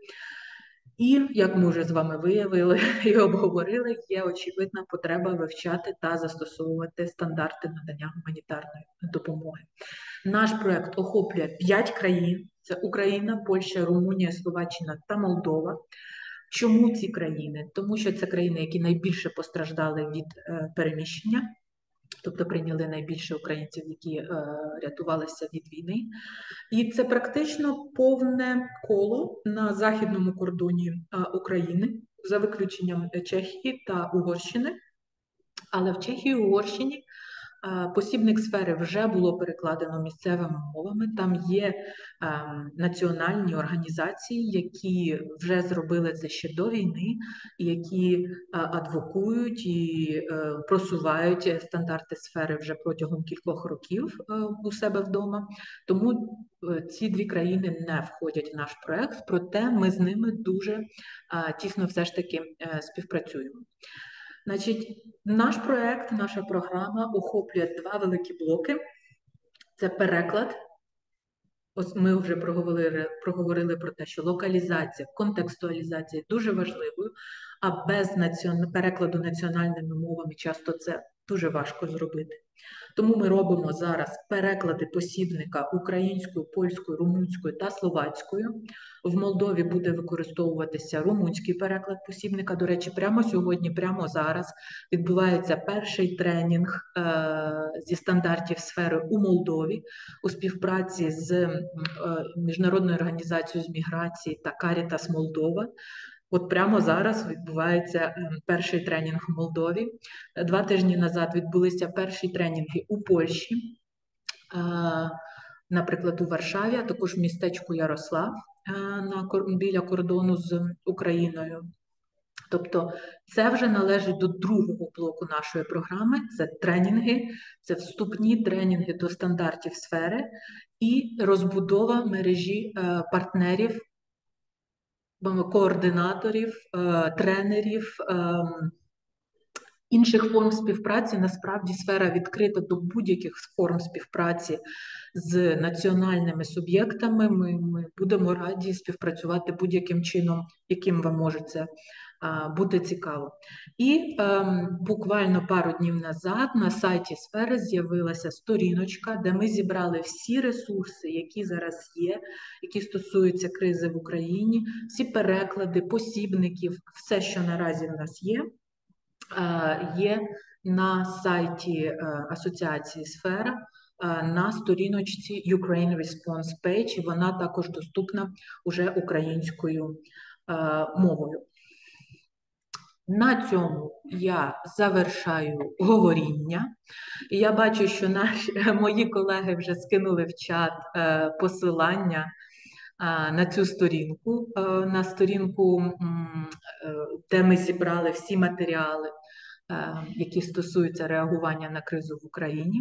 І, як ми вже з вами виявили і обговорили, є очевидна потреба вивчати та застосовувати стандарти надання гуманітарної допомоги. Наш проєкт охоплює п'ять країн. Це Україна, Польща, Румунія, Словаччина та Молдова. Чому ці країни? Тому що це країни, які найбільше постраждали від е, переміщення, тобто прийняли найбільше українців, які е, рятувалися від війни. І це практично повне коло на західному кордоні е, України, за виключенням Чехії та Угорщини. Але в Чехії і Угорщині посібник сфери вже було перекладено місцевими мовами. Там є е, національні організації, які вже зробили це ще до війни, і які е, адвокують і е, просувають стандарти сфери вже протягом кількох років е, у себе вдома. Тому е, ці дві країни не входять в наш проект, проте ми з ними дуже е, тісно все ж таки е, співпрацюємо. Значить, наш проєкт, наша програма охоплює два великі блоки. Це переклад. Ось ми вже проговорили, проговорили про те, що локалізація, контекстуалізація дуже важливою, а без націон... перекладу національними мовами часто це дуже важко зробити. Тому ми робимо зараз переклади посібника українською, польською, румунською та словацькою. В Молдові буде використовуватися румунський переклад посібника. До речі, прямо сьогодні, прямо зараз відбувається перший тренінг е зі стандартів сфери у Молдові у співпраці з е Міжнародною організацією з міграції та Карітас Молдова. От прямо зараз відбувається перший тренінг у Молдові. Два тижні назад відбулися перші тренінги у Польщі, наприклад, у Варшаві, а також в містечку Ярослав біля кордону з Україною. Тобто це вже належить до другого блоку нашої програми, це тренінги, це вступні тренінги до стандартів сфери і розбудова мережі партнерів, координаторів, тренерів інших форм співпраці. Насправді сфера відкрита до будь-яких форм співпраці з національними суб'єктами. Ми, ми будемо раді співпрацювати будь-яким чином, яким вам може це а, бути цікаво. І ем, буквально пару днів назад на сайті сфери з'явилася сторіночка, де ми зібрали всі ресурси, які зараз є, які стосуються кризи в Україні, всі переклади, посібників, все, що наразі в нас є, є на сайті Асоціації Сфера, на сторіночці Ukraine Response Page, і вона також доступна уже українською мовою. На цьому я завершаю говоріння. Я бачу, що наші, мої колеги вже скинули в чат посилання на цю сторінку, на сторінку, де ми зібрали всі матеріали, які стосуються реагування на кризу в Україні.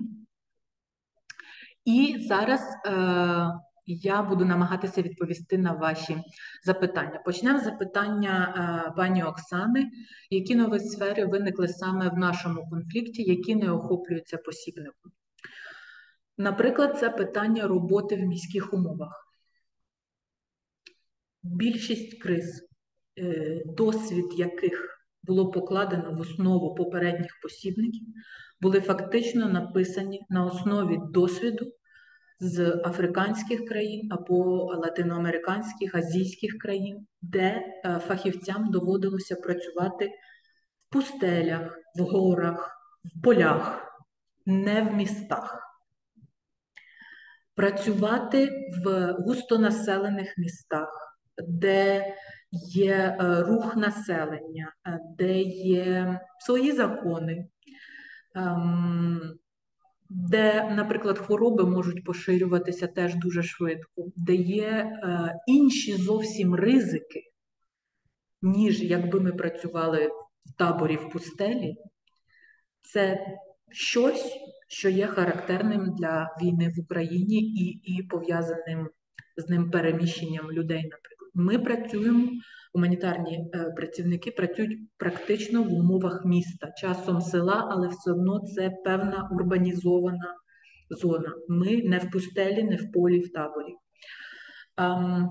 І зараз я буду намагатися відповісти на ваші запитання. Почнемо з запитання пані Оксани. Які нові сфери виникли саме в нашому конфлікті, які не охоплюються посібником? Наприклад, це питання роботи в міських умовах. Більшість криз, досвід яких було покладено в основу попередніх посібників, були фактично написані на основі досвіду з африканських країн або латиноамериканських, азійських країн, де фахівцям доводилося працювати в пустелях, в горах, в полях, не в містах. Працювати в густонаселених містах, де є рух населення, де є свої закони, де, наприклад, хвороби можуть поширюватися теж дуже швидко, де є інші зовсім ризики, ніж якби ми працювали в таборі в пустелі, це щось, що є характерним для війни в Україні і, і пов'язаним з ним переміщенням людей, наприклад. Ми працюємо, гуманітарні е, працівники працюють практично в умовах міста, часом села, але все одно це певна урбанізована зона. Ми не в пустелі, не в полі, в таборі. Ем,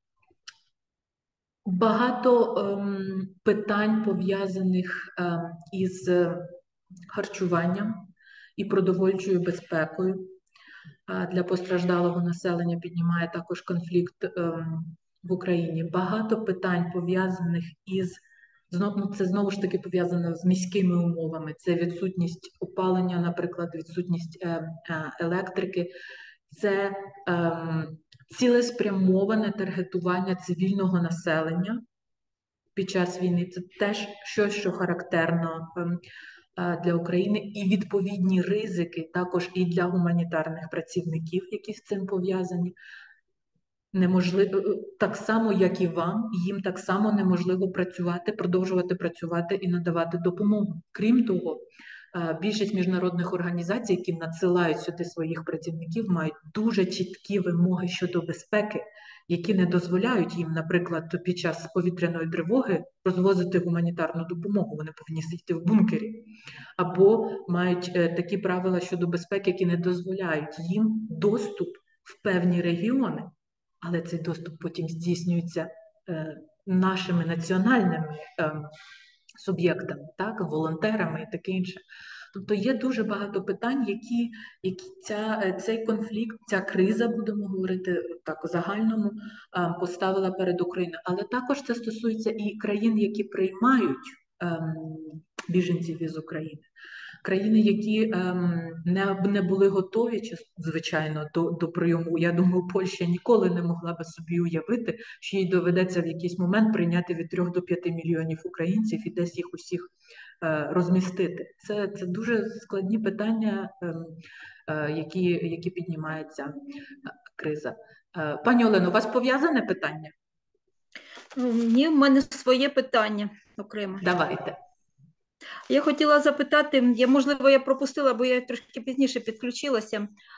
багато ем, питань пов'язаних ем, із харчуванням і продовольчою безпекою для постраждалого населення піднімає також конфлікт в Україні. Багато питань пов'язаних із, ну, це знову ж таки пов'язано з міськими умовами, це відсутність опалення, наприклад, відсутність електрики, це цілеспрямоване таргетування цивільного населення під час війни. Це теж щось, що характерно для України, і відповідні ризики також і для гуманітарних працівників, які з цим пов'язані. Неможливо, так само, як і вам, їм так само неможливо працювати, продовжувати працювати і надавати допомогу. Крім того, більшість міжнародних організацій, які надсилають сюди своїх працівників, мають дуже чіткі вимоги щодо безпеки, які не дозволяють їм, наприклад, під час повітряної тривоги розвозити гуманітарну допомогу. Вони повинні сидіти в бункері. Або мають такі правила щодо безпеки, які не дозволяють їм доступ в певні регіони. Але цей доступ потім здійснюється е, нашими національними е, суб'єктами, так, волонтерами і таке інше. Тобто є дуже багато питань, які, які ця, цей конфлікт, ця криза, будемо говорити так у загальному, е, поставила перед Україною. Але також це стосується і країн, які приймають е, біженців із України. Країни, які ем, не, не були готові, звичайно, до, до прийому. Я думаю, Польща ніколи не могла би собі уявити, що їй доведеться в якийсь момент прийняти від трьох до п'яти мільйонів українців і десь їх усіх е, розмістити. Це, це дуже складні питання, е, е, які, які піднімає ця криза. Е, пані Олено, у вас пов'язане питання? Ні, в мене своє питання окремо. Давайте. Я хотіла запитати, я, можливо, я пропустила, бо я трошки пізніше підключилася.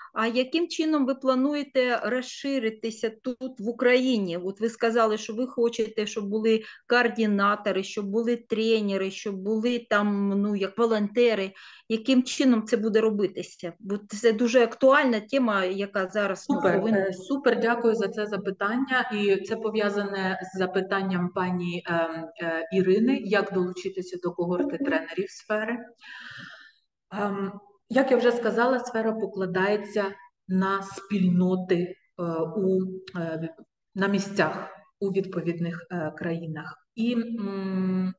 А яким чином ви плануєте розширитися тут в Україні? От ви сказали, що ви хочете, щоб були координатори, щоб були тренери, щоб були там, ну, як волонтери. Яким чином це буде робитися? Бо це дуже актуальна тема, яка зараз ну, Супер, повинна. е, супер, дякую за це запитання. І це пов'язане з запитанням пані е, е, Ірини, як долучитися до когорти тренерів сфери. Ем, Як я вже сказала, сфера покладається на спільноти е, у, е, на місцях у відповідних е, країнах. І м,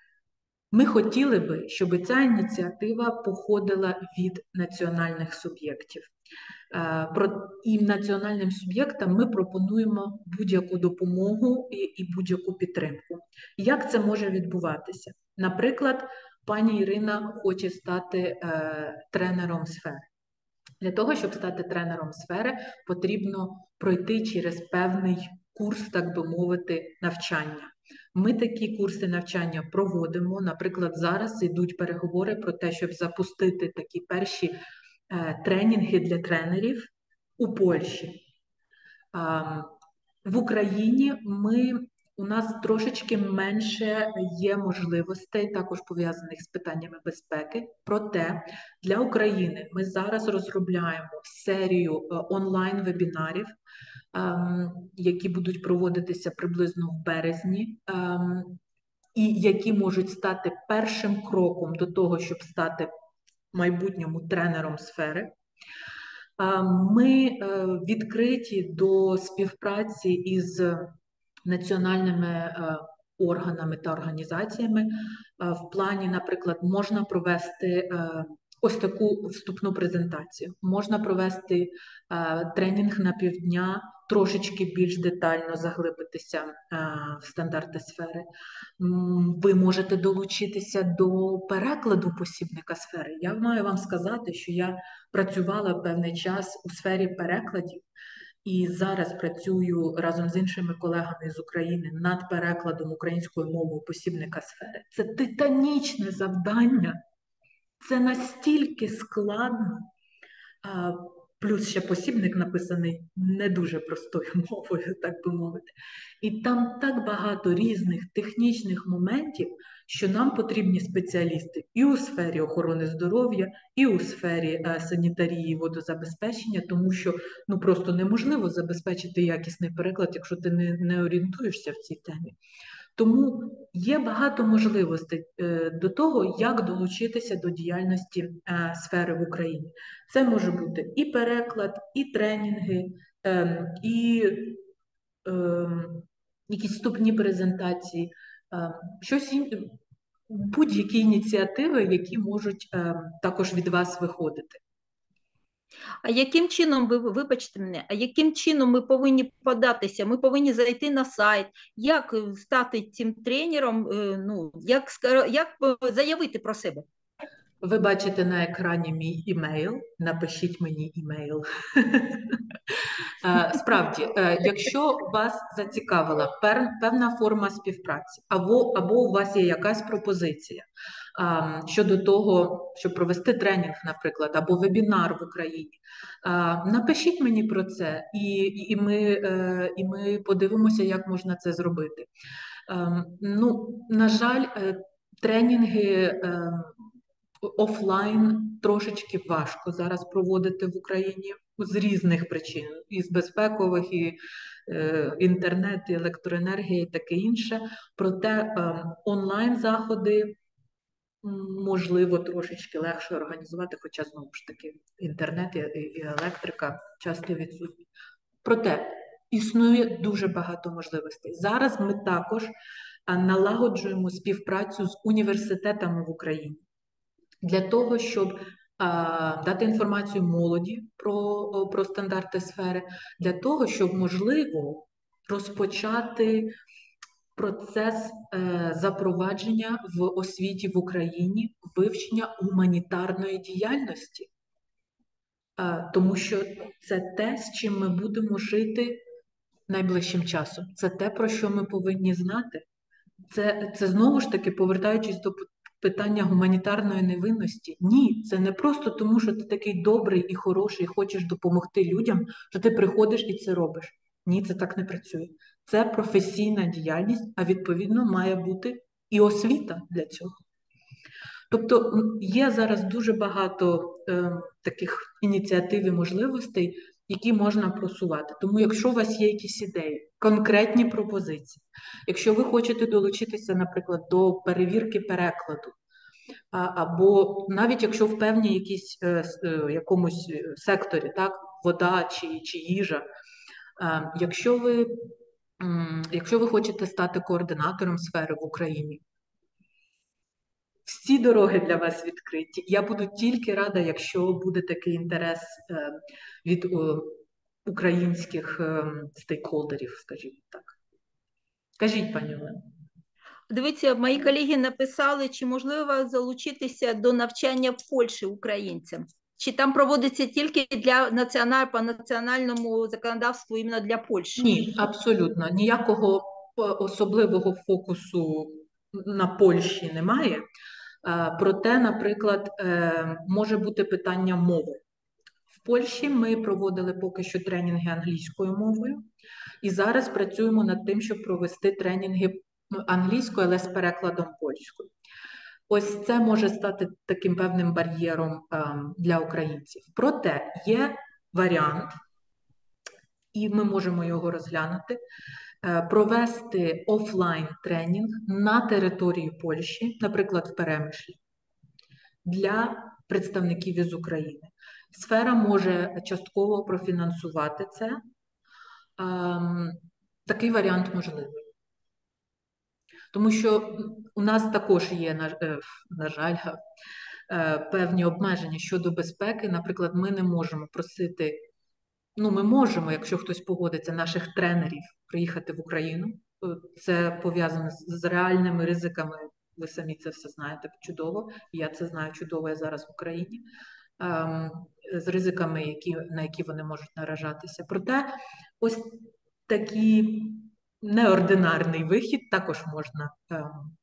ми хотіли би, щоб ця ініціатива походила від національних суб'єктів. Е, Про і національним суб'єктам ми пропонуємо будь-яку допомогу і, і будь-яку підтримку. Як це може відбуватися? Наприклад, пані Ірина хоче стати е, тренером сфери. Для того, щоб стати тренером сфери, потрібно пройти через певний курс, так би мовити, навчання. Ми такі курси навчання проводимо. Наприклад, зараз йдуть переговори про те, щоб запустити такі перші е, тренінги для тренерів у Польщі. А, в Україні ми, у нас трошечки менше є можливостей, також пов'язаних з питаннями безпеки. Проте для України ми зараз розробляємо серію е, онлайн-вебінарів, ем, які будуть проводитися приблизно в березні, ем, і які можуть стати першим кроком до того, щоб стати в майбутньому тренером сфери. А, Ми е, відкриті до співпраці із національними е, органами та організаціями. Е, В плані, наприклад, можна провести е, ось таку вступну презентацію, можна провести е, тренінг на півдня, трошечки більш детально заглибитися е, в стандарти сфери. М, Ви можете долучитися до перекладу посібника сфери. Я маю вам сказати, що я працювала певний час у сфері перекладів, і зараз працюю разом з іншими колегами з України над перекладом українською мовою посібника сфери. Це титанічне завдання, це настільки складно. А, плюс ще посібник написаний не дуже простою мовою, так би мовити. І там так багато різних технічних моментів, що нам потрібні спеціалісти і у сфері охорони здоров'я, і у сфері е, санітарії і водозабезпечення, тому що ну, просто неможливо забезпечити якісний переклад, якщо ти не, не орієнтуєшся в цій темі. Тому є багато можливостей е, до того, як долучитися до діяльності е, сфери в Україні. Це може бути і переклад, і тренінги, е, і е, якісь вступні презентації, е, щось ін- будь-які ініціативи, які можуть е, також від вас виходити. А яким чином ви, вибачте мене, а яким чином ми повинні податися? Ми повинні зайти на сайт, як е, стати цим тренером, е, ну, як, ска- як е, заявити про себе? Ви бачите на екрані мій імейл, напишіть мені імейл. Е, Справді, е, якщо вас зацікавила пер- певна форма співпраці, або, або у вас є якась пропозиція а, щодо того, щоб провести тренінг, наприклад, або вебінар в Україні, а, напишіть мені про це, і, і, ми, е, і ми подивимося, як можна це зробити. Ем, Ну, на жаль, е, тренінги ем, офлайн трошечки важко зараз проводити в Україні з різних причин, і з безпекових, і е, інтернет, і електроенергія, і таке інше. Проте е, онлайн-заходи м, можливо трошечки легше організувати, хоча знову ж таки інтернет і, і електрика часто відсутні. Проте існує дуже багато можливостей. Зараз ми також а, налагоджуємо співпрацю з університетами в Україні для того, щоб а, дати інформацію молоді про, о, про стандарти сфери, для того, щоб, можливо, розпочати процес е, запровадження в освіті в Україні вивчення гуманітарної діяльності. Е, тому що це те, з чим ми будемо жити найближчим часом. Це те, про що ми повинні знати. Це, це знову ж таки, повертаючись до питання гуманітарної невинності. Ні, це не просто тому, що ти такий добрий і хороший, і хочеш допомогти людям, що ти приходиш і це робиш. Ні, це так не працює. Це професійна діяльність, а відповідно має бути і освіта для цього. Тобто є зараз дуже багато е, таких ініціатив і можливостей, які можна просувати. Тому якщо у вас є якісь ідеї, конкретні пропозиції, якщо ви хочете долучитися, наприклад, до перевірки перекладу, а, або навіть якщо в певній якійсь, е, е, якомусь секторі, так, вода чи, чи їжа, е, якщо ви, м, якщо ви хочете стати координатором сфери в Україні, всі дороги для вас відкриті. Я буду тільки рада, якщо буде такий інтерес е, від е, українських е, стейкхолдерів, скажімо так. Скажіть, пані Олено. Дивіться, мої колеги написали, чи можливо залучитися до навчання в Польщі українцям. Чи там проводиться тільки для національ, по національному законодавству іменно для Польщі? Ні, абсолютно. Ніякого особливого фокусу на Польщі немає. Проте, наприклад, може бути питання мови. В Польщі ми проводили поки що тренінги англійською мовою, і зараз працюємо над тим, щоб провести тренінги англійською, але з перекладом польською. Ось це може стати таким певним бар'єром для українців. Проте є варіант, і ми можемо його розглянути, провести офлайн-тренінг на території Польщі, наприклад, в Перемишлі, для представників із України. Сфера може частково профінансувати це. Такий варіант можливий. Тому що у нас також є, на, на жаль, певні обмеження щодо безпеки. Наприклад, ми не можемо просити, ну ми можемо, якщо хтось погодиться, наших тренерів приїхати в Україну. Це пов'язано з реальними ризиками, ви самі це все знаєте чудово, я це знаю чудово, я зараз в Україні, з ризиками, які, на які вони можуть наражатися. Проте ось такий неординарний вихід також можна е,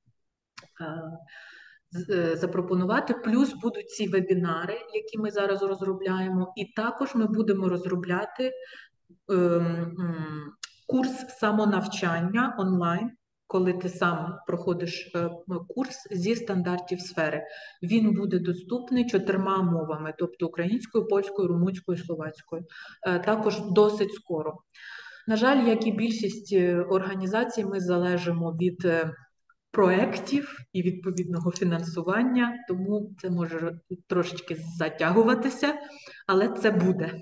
е, запропонувати. Плюс будуть ці вебінари, які ми зараз розробляємо, і також ми будемо розробляти е, е, курс самонавчання онлайн, коли ти сам проходиш е, курс зі стандартів сфери. Він буде доступний чотирма мовами, тобто українською, польською, румунською, словацькою. Е, також досить скоро. На жаль, як і більшість організацій, ми залежимо від проєктів і відповідного фінансування, тому це може трошечки затягуватися, але це буде.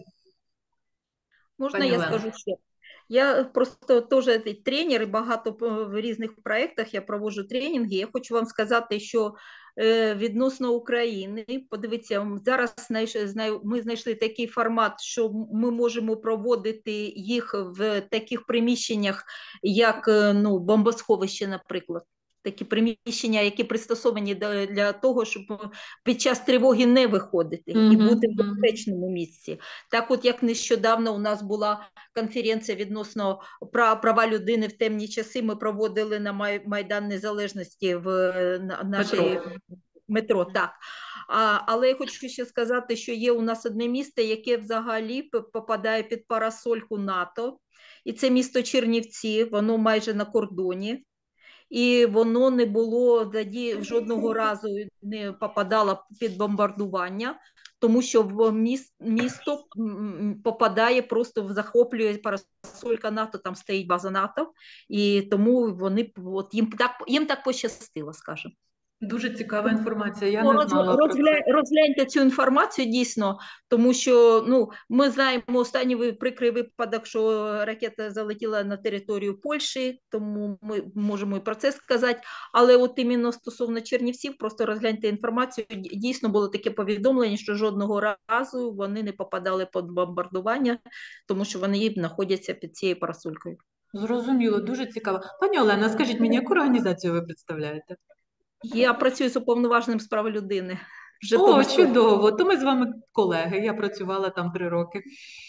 Можна Пані я Олено? скажу ще? Я просто теж тренер і багато в різних проєктах я проводжу тренінги. Я хочу вам сказати, що відносно України, подивіться, зараз ми знайшли такий формат, що ми можемо проводити їх в таких приміщеннях, як ну, бомбосховище, наприклад. Такі приміщення, які пристосовані для того, щоб під час тривоги не виходити mm-hmm. і бути в безпечному місці. Так от, як нещодавно у нас була конференція відносно права людини в темні часи, ми проводили на Майдан Незалежності в нашій метро. метро так. А, але я хочу ще сказати, що є у нас одне місто, яке взагалі попадає під парасольку НАТО, і це місто Чернівці, воно майже на кордоні. І воно не було жодного разу не попадало під бомбардування, тому що в місто попадає, просто захоплює парасолька НАТО, там стоїть база НАТО, і тому вони, от їм так, їм так пощастило, скажімо. Дуже цікава інформація, я ну, не знала розгля... про це. Розгляньте цю інформацію дійсно, тому що ну, ми знаємо останній прикрий випадок, що ракета залетіла на територію Польщі, тому ми можемо і про це сказати, але от іменно стосовно Чернівців, просто розгляньте інформацію, дійсно було таке повідомлення, що жодного разу вони не попадали під бомбардування, тому що вони знаходяться під цією парасолькою. Зрозуміло, дуже цікаво. Пані Олена, скажіть мені, яку організацію ви представляєте? Я працюю з уповноваженим з прав людини. Вже О, чудово! То ми з вами колеги. Я працювала там три роки.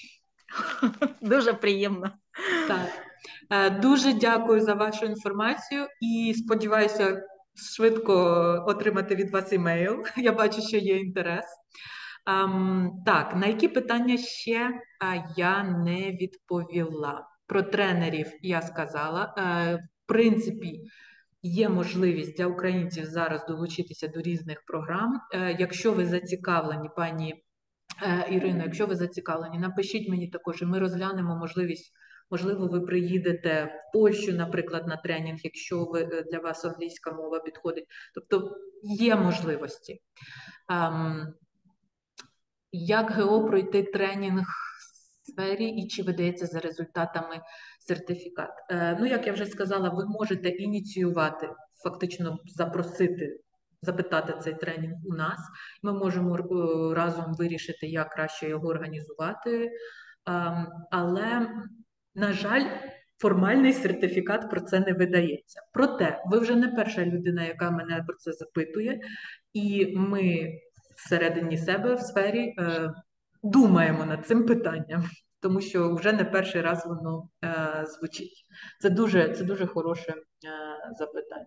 Дуже приємно. Так. Дуже дякую за вашу інформацію і сподіваюся, швидко отримати від вас імейл. Я бачу, що є інтерес. Ем, так, на які питання ще а, я не відповіла? Про тренерів я сказала. Е, в принципі, є можливість для українців зараз долучитися до різних програм. Е, якщо ви зацікавлені, пані е, Ірино, якщо ви зацікавлені, напишіть мені також, і ми розглянемо можливість. Можливо, ви приїдете в Польщу, наприклад, на тренінг, якщо ви, е, для вас англійська мова підходить. Тобто є можливості. Ем, як ГО пройти тренінг в сфері і чи видається за результатами сертифікат? Е, ну, як я вже сказала, ви можете ініціювати, фактично запросити, запитати цей тренінг у нас. Ми можемо е, разом вирішити, як краще його організувати. Е, але, на жаль, формальний сертифікат про це не видається. Проте, ви вже не перша людина, яка мене про це запитує, і ми всередині себе в сфері е, думаємо над цим питанням, тому що вже не перший раз воно е, звучить. Це дуже, це дуже хороше е, запитання.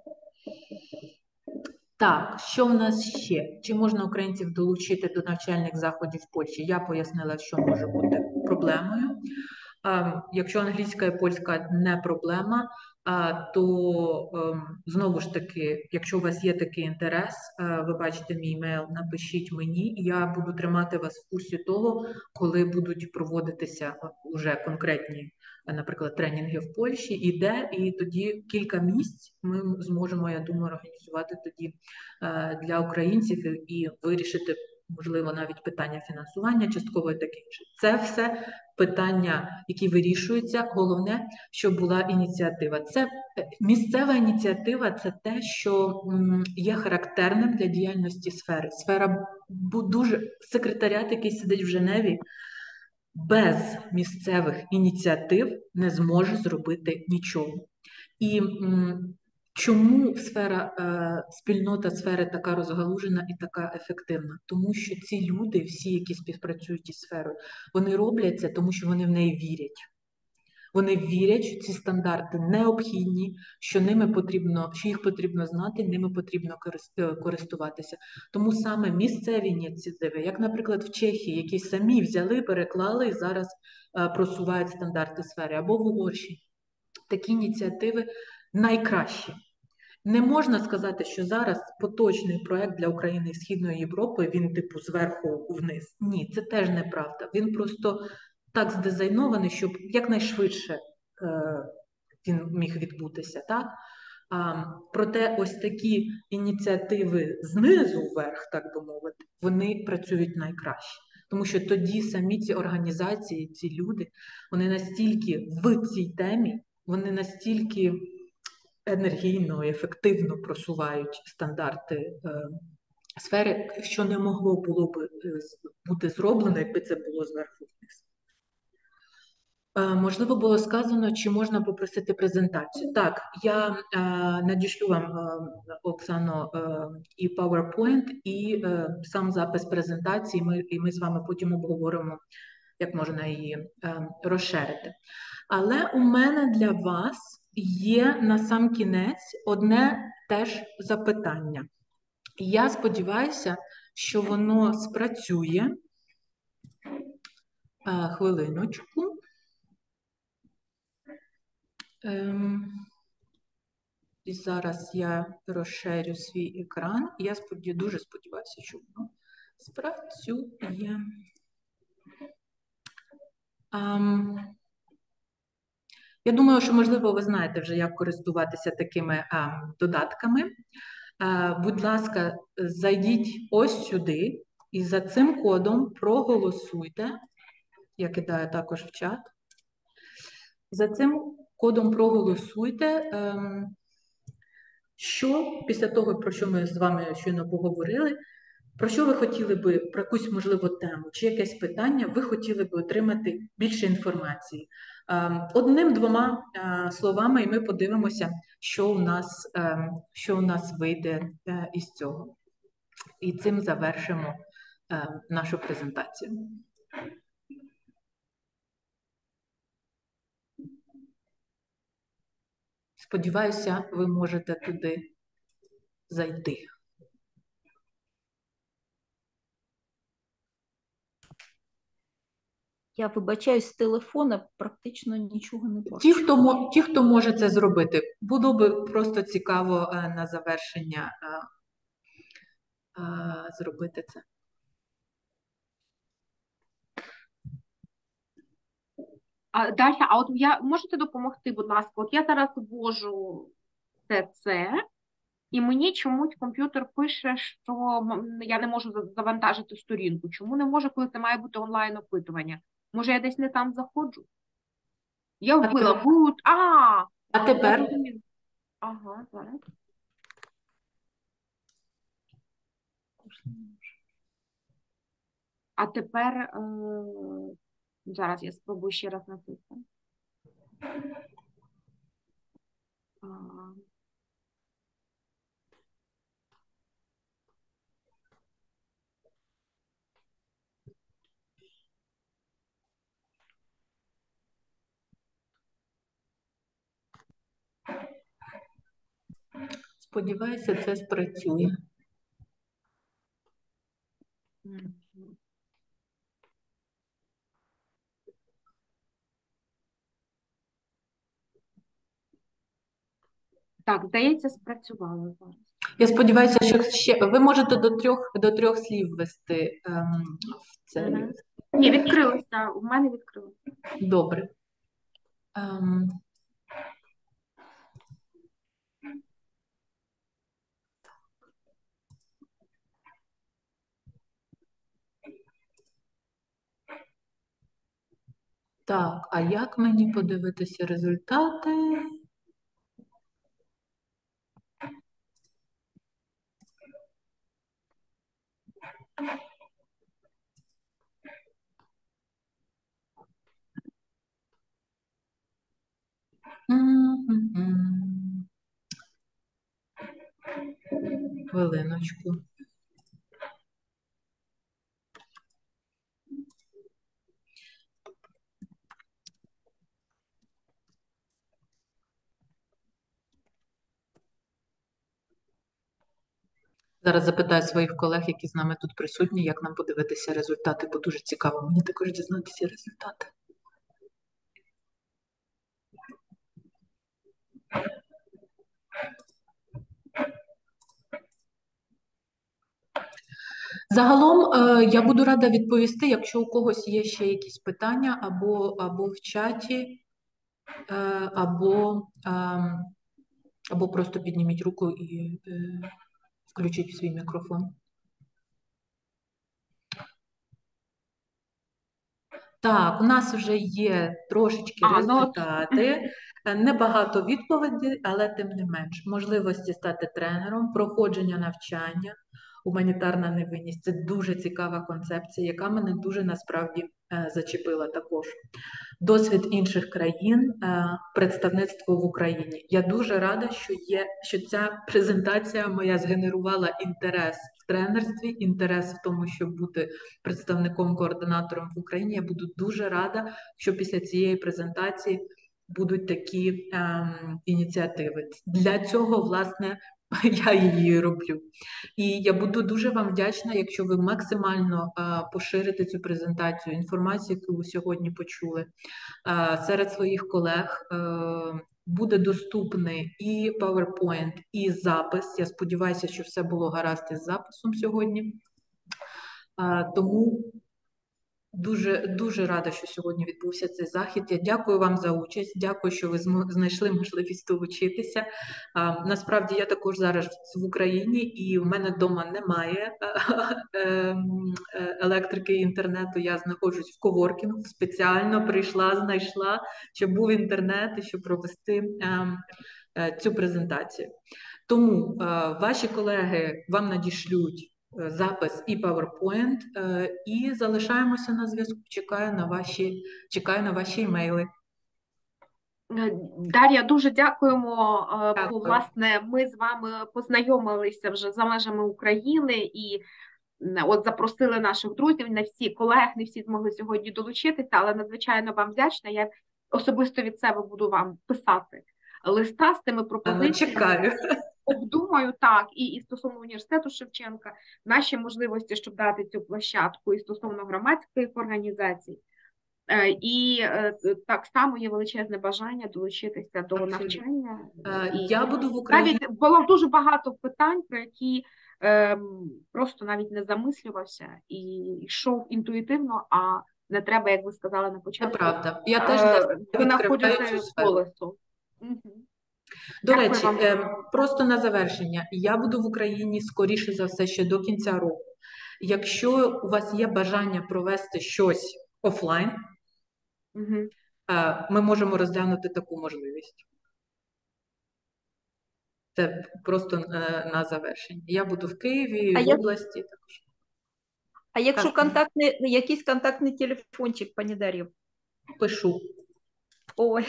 Так, що в нас ще? Чи можна українців долучити до навчальних заходів в Польщі? Я пояснила, що може бути проблемою. А, якщо англійська і польська не проблема, а, то ем, знову ж таки, якщо у вас є такий інтерес, е, ви бачите мій емейл, напишіть мені, і я буду тримати вас в курсі того, коли будуть проводитися вже конкретні, е, наприклад, тренінги в Польщі, і де, і тоді кілька місць ми зможемо, я думаю, організувати тоді е, для українців і вирішити, можливо, навіть питання фінансування частково і таке інше. Це все питання, які вирішуються. Головне, щоб була ініціатива. Це місцева ініціатива, це те, що м, є характерним для діяльності сфери. Сфера дуже секретаріат, який сидить в Женеві, без місцевих ініціатив не зможе зробити нічого. І м, чому сфера, е, спільнота сфери така розгалужена і така ефективна? Тому що ці люди, всі, які співпрацюють із сферою, вони роблять це, тому що вони в неї вірять. Вони вірять, що ці стандарти необхідні, що ними потрібно, що їх потрібно знати, ними потрібно користуватися. Тому саме місцеві ініціативи, як, наприклад, в Чехії, які самі взяли, переклали і зараз е, просувають стандарти сфери, або в Угорщині, такі ініціативи найкращі. Не можна сказати, що зараз поточний проект для України і Східної Європи, він типу зверху вниз. Ні, це теж неправда. Він просто так здизайнований, щоб якнайшвидше е, він міг відбутися. Так? А, проте ось такі ініціативи знизу вверх, так би мовити, вони працюють найкраще. Тому що тоді самі ці організації, ці люди, вони настільки в цій темі, вони настільки енергійно і ефективно просувають стандарти е, сфери, що не могло було б бути зроблено, якби це було зверху вниз. Е, можливо, було сказано, чи можна попросити презентацію. Так, я е, надішлю вам, е, Оксано, е, і PowerPoint, і е, сам запис презентації, ми, і ми з вами потім обговоримо, як можна її е, розширити. Але у мене для вас є на сам кінець одне теж запитання. Я сподіваюся, що воно спрацює. Е, хвилиночку. Ем, і зараз я розширю свій екран. Я сподів... дуже сподіваюся, що воно спрацює. Ем, я думаю, що, можливо, ви знаєте вже, як користуватися такими а, додатками. А, будь ласка, зайдіть ось сюди і за цим кодом проголосуйте. Я кидаю також в чат. За цим кодом проголосуйте, ем, що після того, про що ми з вами щойно поговорили, про що ви хотіли би, про якусь, можливо, тему чи якесь питання, ви хотіли би отримати більше інформації. Одним-двома словами, і ми подивимося, що у нас, що у нас вийде із цього. І цим завершимо нашу презентацію. Сподіваюся, ви можете туди зайти. Я вибачаюсь, з телефона практично нічого не бачу. Ті, хто, мо- ті, хто може це зробити, було би просто цікаво е, на завершення е, е, зробити це. А, Дар'я, а от я можете допомогти, будь ласка? От я зараз ввожу це, це, і мені чомусь комп'ютер пише, що м, я не можу за- завантажити сторінку. Чому не можу, коли це має бути онлайн-опитування? Може, я десь не там заходжу? Я А вбила тепер- boot. А, А я тепер зрозуміла. Ага, зараз. А тепер е... зараз я спробую ще раз натиснути. А, сподіваюся, це спрацює. мгм. Так, здається, спрацювало зараз. Я сподіваюся, що ще ви можете до трьох до трьох слів ввести ем, в цей. Мгм. Ні, відкрилося. У мене відкрилося. Добре. Ем, так, а як мені подивитися результати? М-м-м. Хвилиночку. Зараз запитаю своїх колег, які з нами тут присутні, як нам подивитися результати, бо дуже цікаво мені також дізнатися результати. Загалом е, я буду рада відповісти, якщо у когось є ще якісь питання або, або в чаті, е, або, ем, або просто підніміть руку і е, включіть свій мікрофон. Так, у нас вже є трошечки А, ну, от. результати, е, небагато відповідей, але тим не менш. Можливості стати тренером, проходження навчання, гуманітарна невинність – це дуже цікава концепція, яка мене дуже насправді е, зачепила також. Досвід інших країн, е, представництво в Україні. Я дуже рада, що є, що ця презентація моя згенерувала інтерес в тренерстві, інтерес в тому, щоб бути представником-координатором в Україні. Я буду дуже рада, що після цієї презентації будуть такі ем, ініціативи. Для цього, власне, я її роблю. І я буду дуже вам вдячна, якщо ви максимально е, поширите цю презентацію, інформацію, яку ви сьогодні почули, е, серед своїх колег. Е, буде доступний і PowerPoint, і запис. Я сподіваюся, що все було гаразд із записом сьогодні. Е, тому Дуже, дуже рада, що сьогодні відбувся цей захід. Я дякую вам за участь, дякую, що ви змо- знайшли можливість долучитися. А, насправді я також зараз в Україні, і в мене вдома немає ем, е, електрики і інтернету. Я знаходжусь в коворкінгу, спеціально прийшла, знайшла, щоб був інтернет і щоб провести ем, е, цю презентацію. Тому е, ваші колеги вам надішлють е, запис і PowerPoint, е, і залишаємося на зв'язку. Чекаю на ваші, чекаю на ваші емейли. Е, Дар'я, дуже дякуємо. Е, Дякую. Бо, власне, ми з вами познайомилися вже за межами України і м, от запросили наших друзів. Не всі колег, не всі змогли сьогодні долучитися, але надзвичайно вам вдячна. Я особисто від себе буду вам писати листа з тими А, ну, пропозиціями. чекаю. обдумаю так, і, і стосовно університету Шевченка, наші можливості, щоб дати цю площадку, і стосовно громадських організацій. Е, І е, так само є величезне бажання долучитися до Абсолютно. навчання. Е, І Я буду в Україні. навіть було дуже багато питань, про які ем, просто навіть не замислювався і йшов інтуїтивно, а не треба, як ви сказали на Це початку, правда. Я теж для е, себе відкриваю винаходити цю сферу. колесо. Мгм. До Дякую речі, вам. е, просто на завершення. Я буду в Україні скоріше за все ще до кінця року. Якщо у вас є бажання провести щось офлайн, Мгм. е, ми можемо розглянути таку можливість. Це просто е, на завершення. Я буду в Києві, А в як- області також. А якщо Так. контактний, якийсь контактний телефончик, пані Дар'ю? Пишу. Ой.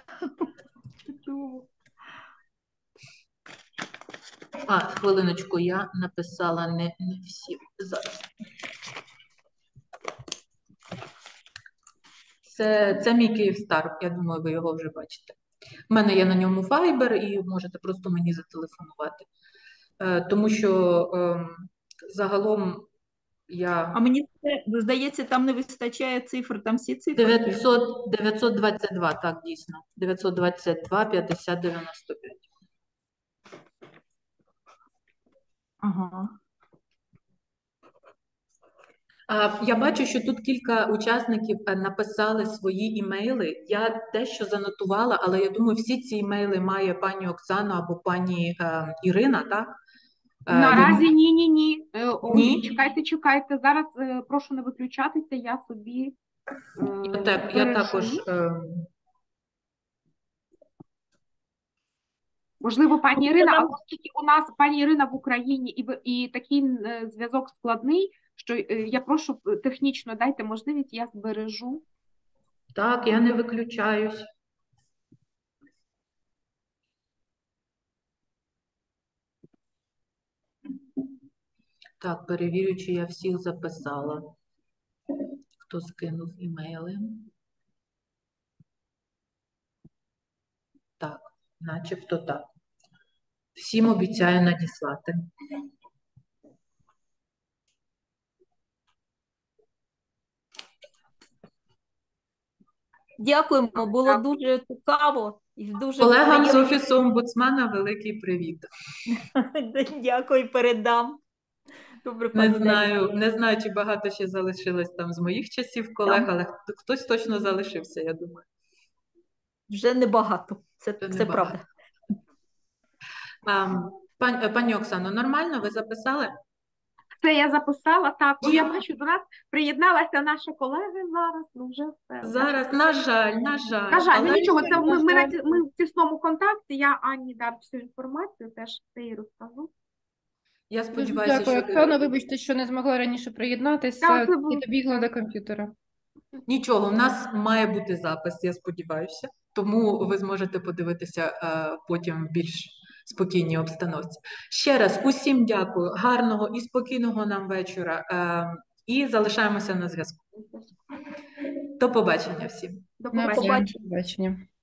А, хвилиночку, я написала не, не всі. Зараз. Це, це мій Київстар, я думаю, ви його вже бачите. У мене є на ньому Viber і можете просто мені зателефонувати. Е, тому що е, загалом я А мені це, здається, там не вистачає цифр, там всі цифри. дев'ятсот, дев'ятсот двадцять два, так, дійсно. дев'ятсот двадцять два п'ятдесят дев'яносто п'ять. Ага. А, Я бачу, що тут кілька учасників е, написали свої імейли. Я дещо занотувала, але я думаю, всі ці імейли має пані Оксана або пані е, Ірина, так? Е, Наразі ні, ні, ні. Е, ой, Ні? чекайте, чекайте. Зараз е, прошу не виключатися, я собі е, Я, так, я бережу. також. Е, Можливо, пані Ну, Ірина, нам- але оскільки у нас пані Ірина в Україні і, ви- і такий е, зв'язок складний, що е, я прошу е, технічно дайте можливість, я збережу. так, я не виключаюсь. Так, перевірю, чи я всіх записала. Хто скинув імейли? Так, начебто так. Всім обіцяю надіслати. Дякуємо, було дуже цікаво і дуже Колегам з приємно. Офісу омбудсмена великий привіт. Дякую, передам. Добре, Не пані Дар'я. знаю, не знаю, чи багато ще залишилось там з моїх часів колег, Там. але хто- хтось точно залишився, я думаю. Вже небагато, це, Це це небагато. правда. А, пані, е, пані Оксано, нормально? Ви записали? Це я записала, так. Ну, я бачу, до нас приєдналася наша колега зараз, ну вже все. Зараз, на жаль, на жаль. На жаль, ну але- нічого, це ми, ми, на на ці- ми в тісному контакті, я Анні дам всю інформацію, теж це їй розкажу. Я Дуже сподіваюся, дякую, що Оксана. Вибачте, що не змогла раніше приєднатися Так, це було- і добігла до комп'ютера. нічого, в нас має бути запис, я сподіваюся. Тому ви зможете подивитися е, потім в більш спокійній обстановці. Ще раз усім дякую, гарного і спокійного нам вечора. Е, і залишаємося на зв'язку. До побачення всім. До Навзаєм. побачення. побачення. До побачення.